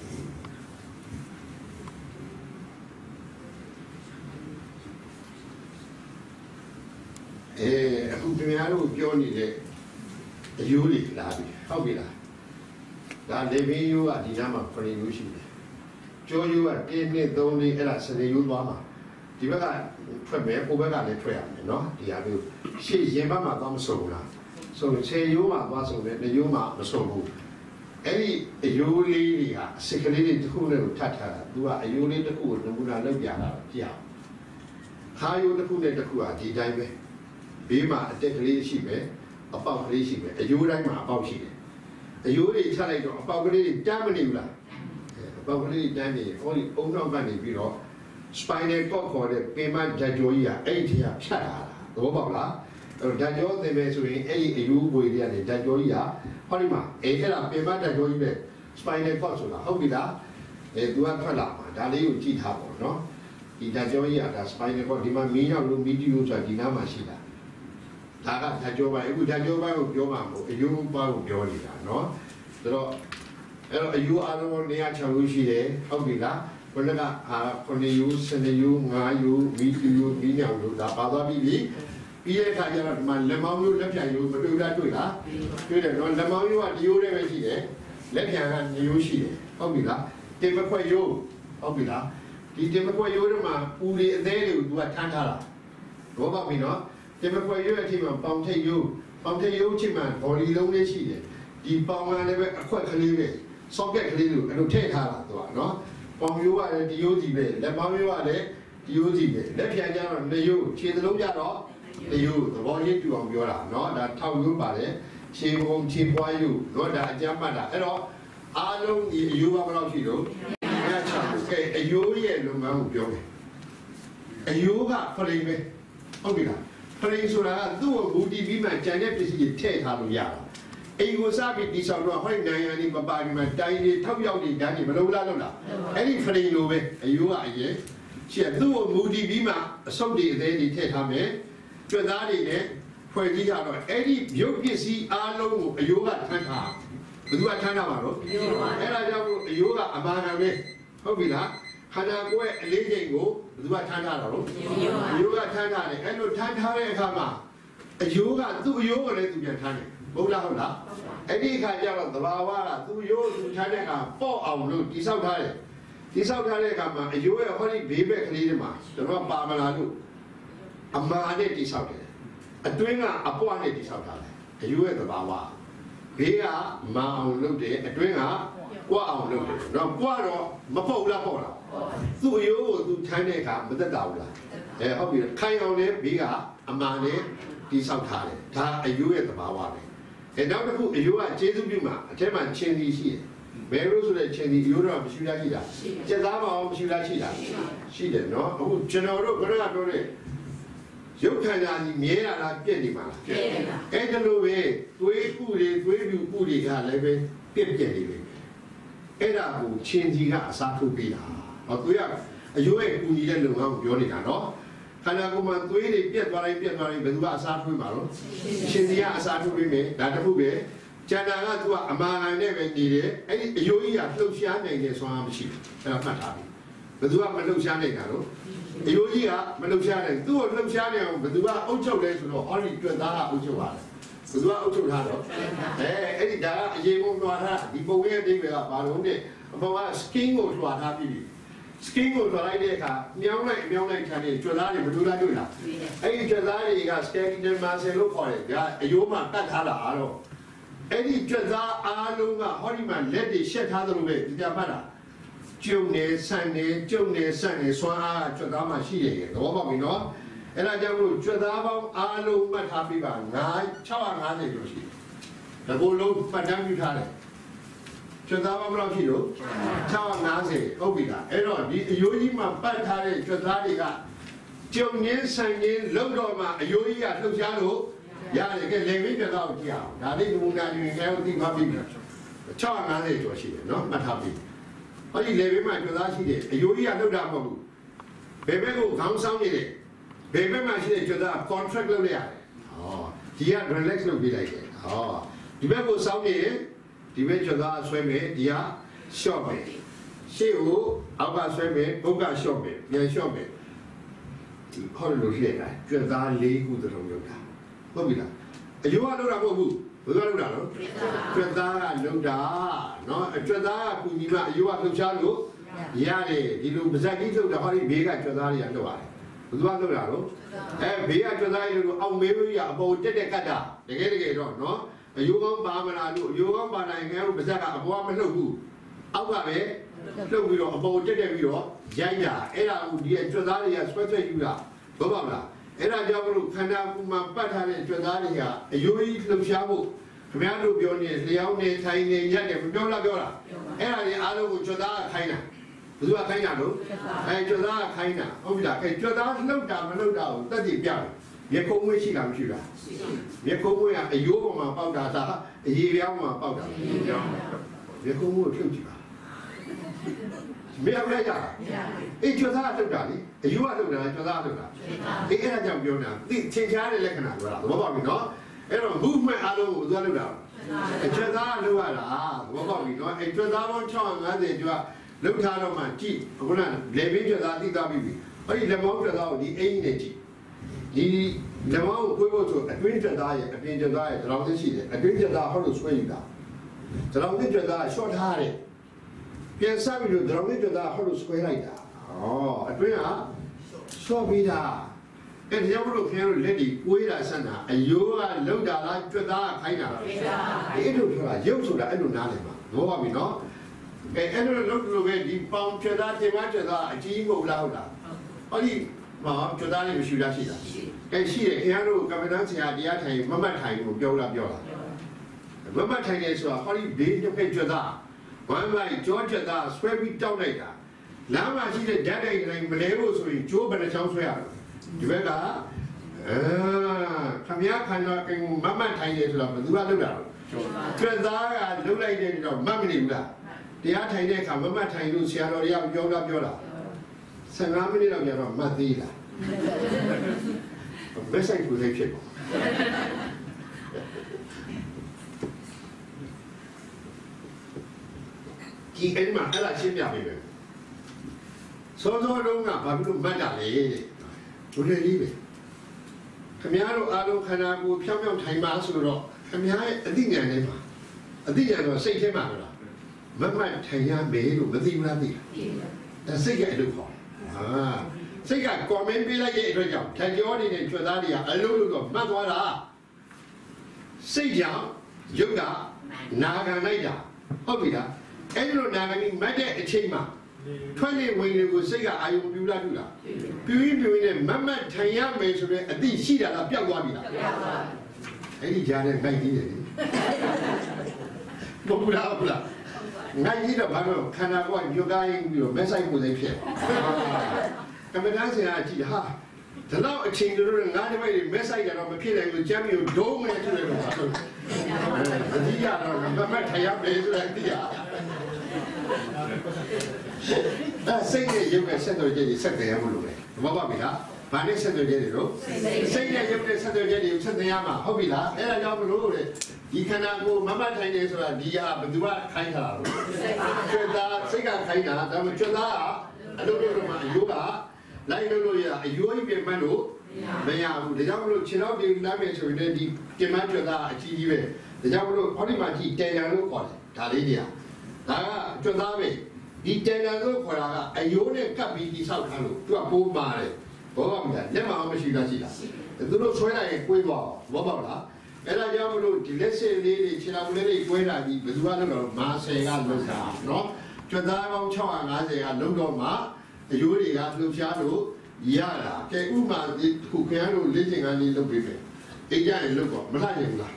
အခုခင်ဗျားတို့ပြောနေတဲ့အယိုးလေးလာပြီဟုတ်ပြီလားဒါလေဘင်းယိုးကဒီနားမှာခရီးလို့ရှိတယ်ကြောရိုးက1 2 3 4အဲ့ဒါ12ရိုးသွားမှာဒီဘက်ကထွက်မယ်ဟိုဘက်ကလည်းထွက်ရမယ်နော်ဒီဟာမျိုးရှေ့ရင်ဘက်မှာသွားမစုံဘူးလားဆိုတော့10ရိုးမှာသွားစုံတယ်2ရိုးမှာမစုံဘူးအဲ့ဒီအယိုးလေးတွေကအစစ်ကလေးတွေတစ်ခုနဲ့ထပ်ထားတာသူကအယိုးလေးတစ်ခုကိုနမူနာလုပ်ပြတာကြည့်အောင်ခါယိုးတစ်ခုနဲ့တစ်ခုကဒီတိုင်းပဲဘေးမှာအတက်ကလေးရှိမယ်အပေါက်ကလေးရှိမယ်အယိုးတိုင်းမှာအပေါက်ရှိတယ်အယိုးတွေချလိုက်တော့အပေါက်ကလေးတွေတမ်းမနေဘူးလားပေါက်ကလေးတန်းနေဟောဒီအုံနောက်ကနေပြီးတော့ spinal cord ခေါ်တဲ့ပင်မဓာတ်ကြောကြီးကအဲ့ဒီထဲကဖြတ်လာတာသဘောပေါက်လားအဲ့တော့ဓာတ်ကြောသင်မယ်ဆိုရင်အဲ့ဒီအယူပွေတွေကနေဓာတ်ကြောကြီးကဟောဒီမှာအဲ့ဒါပင်မဓာတ်ကြောကြီးပဲ spinal cord ဆိုတာဟုတ်ပြီလားသူကထွက်လာမှာဒါလေးကိုကြည့်ထားပါတော့ဒီဓာတ်ကြောကြီးကဒါ spinal cord ဒီမှာမင်းရောက်လို့ medial ဆိုတာဒီနားမှာရှိတာဒါကဓာတ်ကြောပိုင်းအခုဓာတ်ကြောပိုင်းကိုပြောမှာမဟုတ်အယူပိုင်းကိုပြောနေတာနော်ဆိုတော့အဲ့တော့အယူအားလုံးနေရာ6ခုရှိတယ်ဟုတ်ပြီလားဘယ်က9ယူ10ယူ5ယူ20ယူဒီညောင်ယူဒါပါသွားပြီပြီးတဲ့အခါကျတော့ဒီမှာလက်မောင်းယူလက်ပြန်ယူမတွေ့လားတွေ့တယ်နော်လက်မောင်းယူကဒီယူလေးပဲရှိတယ်လက်ပြန်က2ယူရှိတယ်ဟုတ်ပြီလားတင်မခွက်ယူဟုတ်ပြီလားဒီတင်မခွက်ယူတွေမှာပူတွေအသေးတွေကိုသူကထမ်းထားတာဘောပါပြီနော်တင်မခွက်ယူအထိမှာပေါင်ထိတ်ယူအထိမှာဘော်ဒီလုံးလေးရှိတယ်ဒီပေါင်ကလည်းပဲအခွက်ကလေးပဲ socket ကလေးလိုအဲ့လိုထည့်ထားတာသူကနော်ပေါင်ရိုးကလည်းဒီရိုးစီပဲလက်ပေါင်းရိုးကလည်းဒီရိုးစီပဲလက်ပြန်ကြတော့2ရိုးခြေသလုံးကြတော့2ရိုးသဘောရင်းတူအောင်ပြောတာနော်ဒါထောက်ရိုးပါတယ်ခြေပုံခြေပွားရိုးနော်ဒါအကြမ်းမှတ်တာအဲ့တော့အားလုံးဒီအရိုးကဘယ်လောက်ရှိတော့အဲ့ချာကဲအရိုးရဲ့လုံငန်းကိုပြောမယ်အရိုးကဖရိန်ပဲဟုတ်ပြီလားဖရိန်ဆိုတာကသူ့ကိုဘူတီပြီးမှကြံတဲ့ပစ္စည်းတွေထည့်ထားလို့ရတာအိမ်ကိုစားပြီးတိဆောက်တော့ဟိုနိုင်ငံဒီမပါပြီးမှတိုင်းတွေထောက်ရောက်နေတန်းတွေမလုံးလားအဲ့ဒီဖရိန်လိုပဲအယိုးကအရင်ရှေ့သူ့ကိုမူတည်ပြီးမှအစုပ်တွေအသေးတွေထည့်ထားမယ်ကြွက်သားတွေနဲ့ဖွဲ့စည်းကြတော့အဲ့ဒီရုပ်ပစ္စည်းအားလုံးကိုအယိုးကထမ်းထားဘယ်သူကထမ်းထားမှာတော့အဲ့ဒါကြောင့်အယိုးကအမာခံပဲဟုတ်ပြီလားခန္ဓာကိုယ်ရဲ့အလေးချိန်ကိုဘယ်သူကထမ်းထားတာတော့အယိုးကထမ်းထားတယ်အဲ့လိုထမ်းထားတဲ့အခါမှာအယိုးကသူ့အယိုးကိုလည်းသူပြန်ထမ်းတယ်ဟုတ်လားအဲ့ဒီအခါကျတော့သဘာဝကသူရိုးသူထားတဲ့အခါပေါ့အောင်လို့တိဆောက်ထားတယ်တိဆောက်ထားတဲ့အခါမှာအယိုးရဲ့ဟောဒီဘေးဘက်ကလေးတွေမှာကျွန်တော်ပါမလာလို့အမာနဲ့တိဆောက်တယ်အတွင်းကအပွားနဲ့တိဆောက်ထားတယ်အယိုးရဲ့သဘာဝဘေးကမာအောင်လုပ်တယ်အတွင်းကကွာအောင်လုပ်တယ်တော့ကွာတော့မပေါ့ဘူးလားပေါ့လားသူ့အယိုးကိုသူထိုင်းတဲ့အခါမသက်တာဘူးလားဟုတ်ပြီခိုင်အောင်လည်းဘေးကအမာနဲ့တိဆောက်ထားတယ်ဒါအယိုးရဲ့သဘာဝပဲနောက်တစ်ခုအယိုးကကျေးဇူးပြုမှာအထက်မှာချင်းစီရှိတယ်။ဘယ်လိုဆိုတဲ့ချင်းစီအယိုးတော့မရှိလားရှိတာ။ကျက်သားမအောင်မရှိလားရှိတာ။ရှိတယ်နော်။အခုကျွန်တော်တို့ဘယ်တော့ပြောလဲရုပ်ခန္ဓာကြီးမြဲတာလားပြည့်နေမှာလား။ပြည့်နေပါ။အဲ့ဒါလိုပဲသွေးပုတွေသွေးပြူပုတွေကလည်းပဲပြည့်နေပြီ။အဲ့ဒါကိုချင်းစီကအစားထိုးပေးတာ။ဟောသွေးကအယိုးရဲ့ကူညီတဲ့လုပ်ငန်းကိုပြောနေတာနော်။ခန္ဓာကိုယ်မှာသွေးတွေပြတ်သွားတိုင်းဘယ်သူကအစားထိုးမှာလို့ရှင်စီကအစားထိုးပေးမယ်ဒါတခုပဲကျန်တာကသူကအမာခံနဲ့ပဲနေတယ်အဲ့ဒီအယိုးကြီးကလှုပ်ရှားနိုင်တဲ့ဆွမ်းအားမရှိဘူးအဲ့ဒါမှတ်ထားပြီဘယ်သူကမလှုပ်ရှားနိုင်တာလို့အယိုးကြီးကမလှုပ်ရှားနိုင်သူ့ကိုလှုပ်ရှားနေအောင်ဘယ်သူကအုပ်ချုပ်လဲဆိုတော့ဟောဒီတွက်သားကအုပ်ချုပ်ပါတယ်ဘယ်သူကအုပ်ချုပ်ထားတော့အဲ့ဒီဒါကအရေးပုံလွှာထားဒီပုံရဲ့အဓိပ္ပာယ်ကဘာလို့လဲအပေါ်က skin ကိုလွှာထားပြီးပြီskin ကိုထွက်လိုက်တဲ့အခါမြောင်းလိုက်ထားတဲ့ကြွက်သားတွေမတွေ့လားတွေ့လားအဲ့ဒီကြွက်သားတွေက skeletal muscle လို့ခေါ်တယ်ဒါအယိုးမှာတတ်ထားတာတော့အဲ့ဒီကြွက်သားအားလုံးကဟောဒီမှာလက်တွေရှက်ထားသလိုပဲဒီကြမှတ်တာကျုံနေဆန်နေကျုံနေဆန်နေဆွမ်းအားကြွက်သားမှာရှိတယ်သဘောပေါက်ပြီနော်အဲ့ဒါကြောင့်လို့ကြွက်သားပေါင်းအားလုံးမှတ်ထားပြီးပါ650ကျော်ရှိတယ်ဒါကိုလုံးမှတ်တမ်းပြုထားတယ်ကျွတ်သားဘယ်လောက်ရှိလို့650ဟုတ်ပြီလားအဲ့တော့ဒီအယိုးကြီးမှာပတ်ထားတဲ့ကျွတ်သားတွေကကျုံရင်းဆိုင်ရင်းလုံတော့မှအယိုးကြီးကလှုပ်ရှားလို့ရတယ်ကဲလေဝိပြတော့ကြည့်အောင်ဒါလေးနမူနာယူရင်လည်းသိမှပြီ650ကျော်ရှိတယ်နော်မှတ်ထားပြီဟောဒီလေဝိမှာကျွတ်သားရှိတယ်အယိုးကြီးကလှုပ်တာမဟုတ်ဘူးဘယ်ဘက်ကိုခေါင်းဆောင်နေတယ်ဘယ်ဘက်မှာရှိတဲ့ကျွတ်သား contract လုပ်လိုက်ရတယ်ဟောဒီက relax လုပ်ပြလိုက်တယ်ဟောဒီဘက်ကိုစောင်းနေတယ်ဒီဘက်ကျွတ်သားဆွဲမယ်ဒီဟာရှော့မယ်ရှေ့ကိုအောက်ကဆွဲမယ်ဘုတ်ကရှော့မယ်ပြန်ရှော့မယ်ဒီခေါ်လို့ရှိတယ်ကျွတ်သား၄ခုတလုံးလုပ်တာဟုတ်ပြီလားအယိုးကလုပ်တာမဟုတ်ဘူးဘယ်ကလုပ်တာလဲကျွတ်သားကလုပ်တာနော်ကျွတ်သားကကူညီမှအယိုးကလှုပ်ရှားလို့ရတယ်ဒီလိုပါဇက်ကြီးလှုပ်တာဟောဒီဘေးကကျွတ်သားတွေကလှုပ်ရတယ်ဘယ်သူကလှုပ်တာလို့ဘေးကကျွတ်သားတွေလို့အောင်မေးလို့ရအပေါ်တက်ကတ်တာတကယ်တော့နော်အယိုးကောင်းပါမလားလို့အယိုးကောင်းပါနိုင်ငယ်လို့ပါဇက်ကအပေါ်ကမလှုပ်ဘူးအောက်ကပဲလှုပ်ပြီးတော့အပေါ်တက်ပြီးတော့ရိုက်တာအဲ့ဒါကိုဒီကျွတ်သားတွေကဆွဲယူတာဟုတ်ပါမလားအဲ့ဒါကြောင့်မလို့ခန္ဓာကိုယ်မှာပတ်ထားတဲ့ကျွတ်သားတွေကအယိုးကြီးလှုပ်ရှားဖို့ခခင်ဗျားတို့ပြောနေလျှောင်းနေထိုင်နေရက်နေမပြောလားအဲ့ဒါကြီးအားလုံးကိုကြွသားခိုင်းတာဘယ်သူကခိုင်းတာလို့ကြွသားခိုင်းတာဟုတ်ပြီလားကြွသားလှုပ်တာမလှုပ်တာကိုတက်တည်ပြတယ်မြေကုန်းဝေးရှိတာမရှိလားမြေကုန်းဝေးကအယိုးပေါ်မှာပေါက်တာဒါအရေပြောင်းမှာပေါက်တာမြေကုန်းဝေးကိုဖြုတ်ကြည့်ပါမရဘူးကြာကြွသားလှုပ်တာလေအယိုးကလှုပ်တာကြွသားလှုပ်တာအဲ့ဒါကြောင့်ပြောနေတာသိသင်ချားတဲ့လက္ခဏာပြောတာသဘောပေါက်ပြီနော်အဲ့တော့ movement အားလုံးကိုသွားလှုပ်တာကြွသားလှုပ်ရတာသဘောပေါက်ပြီနော်ကြွသားပေါင်း650ကျွတ်လှုပ်ထားတော့မှကြည့်ခုနလေဘင်းကြွသားသိသွားပြီအဲ့ဒီလက်မောင်းကြွသားကိုဒီအင်းကြီးနဲ့ကြည့်ဒီလက်မောင်းကိုကိုယ်ဆိုအတွင်းကြွသားရဲ့အပြင်ကြွသားရဲ့တရောင်သိရှိတယ်အတွင်းကြွသားဟုတ်လို့ဆွဲယူတာတရောင်သိကြွသားရှော့ထားတယ်ပြန်ဆက်ပြီးတော့တရောင်သိကြွသားဟုတ်လို့ဆွဲလိုက်တာအတွင်းကရှော့ပြီးတာအဲ့ဒီရောက်လို့ခင်ဗျားတို့လက်ဒီကိုွေးတာဆန်းတာအယိုးကလှုပ်တာလားကြွသားကခိုင်းတာလားအဲ့လိုပြောတာရုပ်ဆိုတာအဲ့လိုနားလည်မှာဘောပါပြီနော်အဲ့လိုလုပ်လို့ပဲဒီပေါင်ကြွသားတင်မကြွသားအကြီးမဟုတ်လားဟုတ်လားဟောဒီမှာကြွသားလေးမရှိလားရှိတာရှိတယ်ခင်ဗျားတို့ကမ္ဘာတန်းဆရာတရားထိုင်မမတ်ထိုင်ကိုပြောလားမမတ်ထိုင်နေဆိုတာဟောဒီဘေးတစ်ဖက်ကြွသားဝမ်းလိုက်ကြောကြွသားဆွဲပြီးတောက်လိုက်တာလမ်းမှာရှိတဲ့ဓာတ်တိုင်တိုင်းမလဲလို့ဆိုရင်ကျိုးဘယ်နှချောင်းဆွဲရလဲဒီဘက်ကခမရခန္ဓာကင်မမတ်ထိုင်နေဆိုတော့ဘယ်သူကလုပ်တာလဲကြွသားကလုပ်လိုက်တဲ့တော့မတ်မနေဘူးလားတရားထိုင်တဲ့အခါမမတ်ထိုင်လို့ဆရာတော်တွေကပြောတာ15မိနစ်လောက်ကြာတော့မတ်သေးလားဘယ်ဆိုင်ကိုသိဖြစ်ပေါ့ဒီအိမ်မှာအဲ့ဒါရှင်းပြပေးမယ်စောစောတုန်းကဘာဖြစ်လို့မတ်တာလဲဘုရားကြီးပဲခမည်းတော်အားလုံးခန္ဓာကိုယ်ဖြောင်းဖြောင်းထိုင်ပါဆိုတော့ခမည်းရဲ့အသိဉာဏ်ထဲမှာအသိဉာဏ်တော့စိတ်ထဲမှာလားမမတ်ထိုင်ရမယ်လို့မသိဘူးလားသိလားစိတ်ကအလုပ်ခေါ်စိတ်က comment ပေးလိုက်တဲ့အတွက်ကြောင့်ထကြောနေတဲ့ကြွသားတွေကအလုပ်လုပ်တော့မှတ်သွားတာစိတ်ကြောင့်ရုပ်ကနာခံလိုက်တာဟုတ်ပြီလားအဲ့ဒီလိုနာခံပြီးမှတ်တဲ့အချိန်မှာထွက်နေဝင်တွေကိုစိတ်ကအာယုံပြူလာပြူရင်နဲ့မမတ်ထိုင်ရမယ်ဆိုတဲ့အသိရှိတာလားပျောက်သွားပြီလားအဲ့ဒီကြားနဲ့နိုင်သေးတယ်လေဘုရားငါကြီးတော့ဘာလို့ခန္ဓာကိုယ်ညွတ်ကိုင်းပြီးတော့မက်ဆိုင်ကိုလည်းဖြစ်ကမ္ဘာတန်းဆရာကြည့်ဟာဒီလောက်အချိန်တို့ငါးတပိုက်တွေမက်ဆိုင်တော့မဖြစ်နိုင်ဘူးကြမ်းပြီးဒုံးမယ်ဆိုတယ်လို့အကြီးရတော့မမတ်ထိုင်ရမယ်ဆိုတဲ့အသိရစိတ်နဲ့ရုပ်နဲ့ဆက်သွယ်ချက်တွေဆက်သွယ်ရမလို့လေမဟုတ်ပါဘူးလားဘာနဲ့ဆက်သွယ်ချက်တွေတော့စိတ်နဲ့ရုပ်နဲ့ဆက်သွယ်ချက်တွေဆက်သွယ်ရမှာဟုတ်ပြီလားအဲ့ဒါကြောင့်မလို့လေဒီခန္ဓာကိုယ်မမတ်ထိုင်နေဆိုတာဒီဟာဘယ်သူကခိုင်းတာလဲကျွတ်သားစိတ်ကခိုင်းတာဒါပေမဲ့ကျွတ်သားကအလုပ်လုပ်မှအယိုးကလိုက်လို့ရအယိုးကြီးပြင်မှန်းလို့မရဘူးဒါကြောင့်မလို့ခြေထောက်တွေလမ်းမယ်ဆိုရင်ဒီပြင်မှန်းကျွတ်သားအကြီးကြီးပဲဒါကြောင့်မလို့ဟောဒီမှာကြည့်တန်ရန်လို့ခေါ်တယ်ဒါလေးတွေကဒါကကျွတ်သားပဲဒီတန်ရန်လို့ခေါ်တာကအယိုးနဲ့ကပ်ပြီးတိဆောက်ထားလို့သူကပိုးပါတယ်ဘောပါမလားလက်မအောင်မရှိလားရှိလားသူတို့ဆွဲလိုက်ရင်ကိုယ်သွားဘောပါလားအဲ့ဒါကြောင့်မလို့ဒီလက်စစ်လေးတွေခြေထောက်လေးတွေကွဲတာကြီးဘယ်သူကလုပ်တော့မာဆယ်ကလုပ်တာနော်ကျွတ်သားပေါင်း650ကလုပ်တော့မှအယိုးတွေကလှုပ်ရှားလို့ရတာကဲဥမာဒီခုခင်ဗျားတို့လေ့ကျင့်ခန်းလေးလုပ်ပေးမယ်အိတ်ကြရင်လုပ်တော့မလှရင်ဘူးလား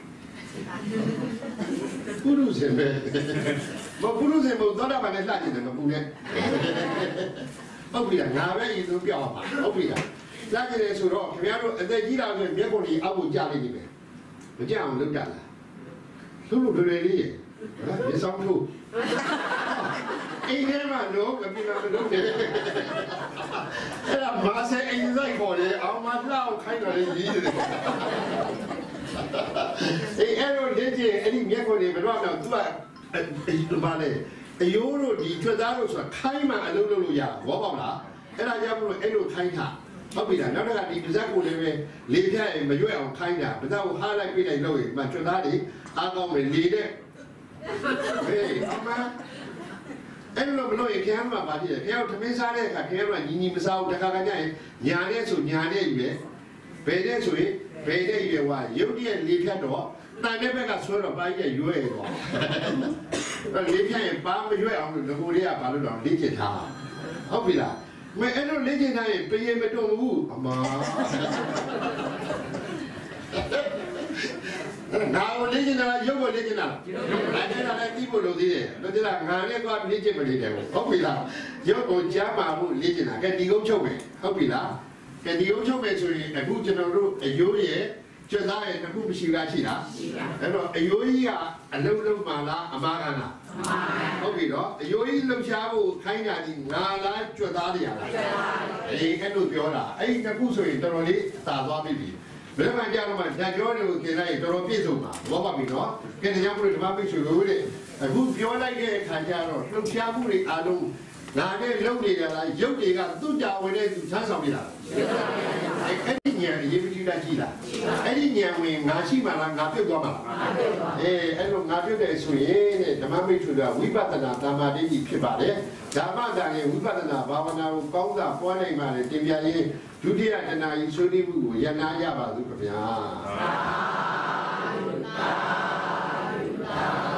ပုရုဇဉ်ပဲမပုရုဇဉ်ဘုသောတာပန်နဲ့လှကျင်တယ်မပူနဲ့ဟုတ်ပြီလားငါပဲဤသူပြောက်ပါဟုတ်ပြီလားလှကျင်တယ်ဆိုတော့ခင်ဗျားတို့အသက်ကြီးလာဆိုမျက်ခုံကြီးအောက်ကိုကြားလိုက်နေမယ်မကြအောင်လုပ်တာလားလို့လွယ်လေးရေမျက်စောင်းထိုးအိမ်ထဲမှာတော့ကပြလာမလုပ်နဲ့အဲ့ဒါမာဆယ်အိမ်ဆိုင်ခေါ်တယ်အောင်မလောက်ခိုင်းတော်လေးကြီးတယ်အဲ့လိုလက်ကျအဲ့ဒီမျက်ခုံးတွေဘယ်တော့မှသူကဘာလဲအယိုးတို့ဒီထွက်သားတို့ဆိုတာခိုင်းမှအလုပ်လုပ်လို့ရဘောပေါက်လားအဲ့ဒါကြောင့်မလို့အဲ့လိုခိုင်းတာဟုတ်ပြီလားနောက်တစ်ခါဒီပါဇက်ကိုလည်းပဲလေဖြတ်ရင်မရွက်အောင်ခိုင်းတာပါဇက်ကိုဟားလိုက်ပြလိုက်လို့ရင်မကျွတ်သားတွေအားကောင်းမယ်လေတဲ့ဟေးအမအဲ့လိုမလို့ရင်ခင်ဗျားမှာပါကြည့်တယ်ခင်ဗျားသမင်းစားတဲ့အခါခင်ဗျားကညီမစားဘူးတခါခါကျရင်ညာတဲ့ဆိုညာတဲ့ယူရဲ့ဘယ်တဲ့ဆိုရင်ဘယ်တဲ့ယူရဲ့ဝါရုပ်တရက်လေဖြတ်တော့တန်တဲ့ဘက်ကဆွဲတော့ပါကြီးရွဲ့တော့လေဖြတ်ရင်ပါမရွဲ့အောင်လို့ငကိုတွေကဘာလို့တော့လေ့ကျင့်ထားဟုတ်ပြီလားမအဲ့လိုလေ့ကျင့်ထားရင်ပရင်မတုံဘူးအမနာကိုလေ့ကျင့်ကျင်တာရုပ်ကိုလေ့ကျင်တာအဲ့ဒါလည်းသိဖို့လိုသေးတယ်တို့ကငါနဲ့သွားလေ့ကျင့်မနေတယ်ဟုတ်ပြီလားရုပ်ကိုကြားမှာဖို့လေ့ကျင်တာကဲဒီကုန်းချုပ်မယ်ဟုတ်ပြီလားကဲဒီကုန်းချုပ်မယ်ဆိုရင်အခုကျွန်တော်တို့အယိုးရဲ့ကျွတ်သားရဲ့တစ်ခုမရှိလားရှိလားအဲ့တော့အယိုးကြီးကအလုံးလုံးမှလားအမားကလားဟုတ်ပြီတော့အယိုးကြီးလှုပ်ရှားဖို့ခိုင်းတာဒီငါလားကျွတ်သားတွေလားအေးအဲ့လိုပြောတာအဲ့ဒီတစ်ခုဆိုရင်တော်တော်လေးသာသွားပြီဘယ်မှာကြတော့မှဓာတ်ကြောတွေကိုသင်လိုက်တော်တော်ပြည့်စုံပါဘောပါပြီနော်ကဲတရားမှုတွေဓမ္မပိတ်ဆိုလို့တဲ့အခုပြောလိုက်တဲ့အခါကျတော့လှုပ်ရှားမှုတွေအားလုံးငါနဲ့လုံနေကြလားရုပ်တွေကသူ့တာဝင်တဲ့သူချမ်းဆောင်နေတာအဲ့ဒီဉာဏ်ရေးပတိတာရှိလားအဲ့ဒီဉာဏ်ဝင်ငါရှိမှလားငါပြုတ်သွားမှာလားအဲ့လိုငါပြုတ်တယ်ဆိုရင်တဲ့ဓမ္မမိတ်ဆိုတာဝိပဿနာတမ္မာဒိဋ္ဌိဖြစ်ပါတယ်ဓမ္မတာရဲ့ဝိပဿနာဘာဝနာကိုကောင်းတာပွားနိုင်ပါလေတင်ပြရင်ဒုတိယတဏှာကြီးဆွေးနွေးမှုကိုရနာရပါသူခင်ဗျာ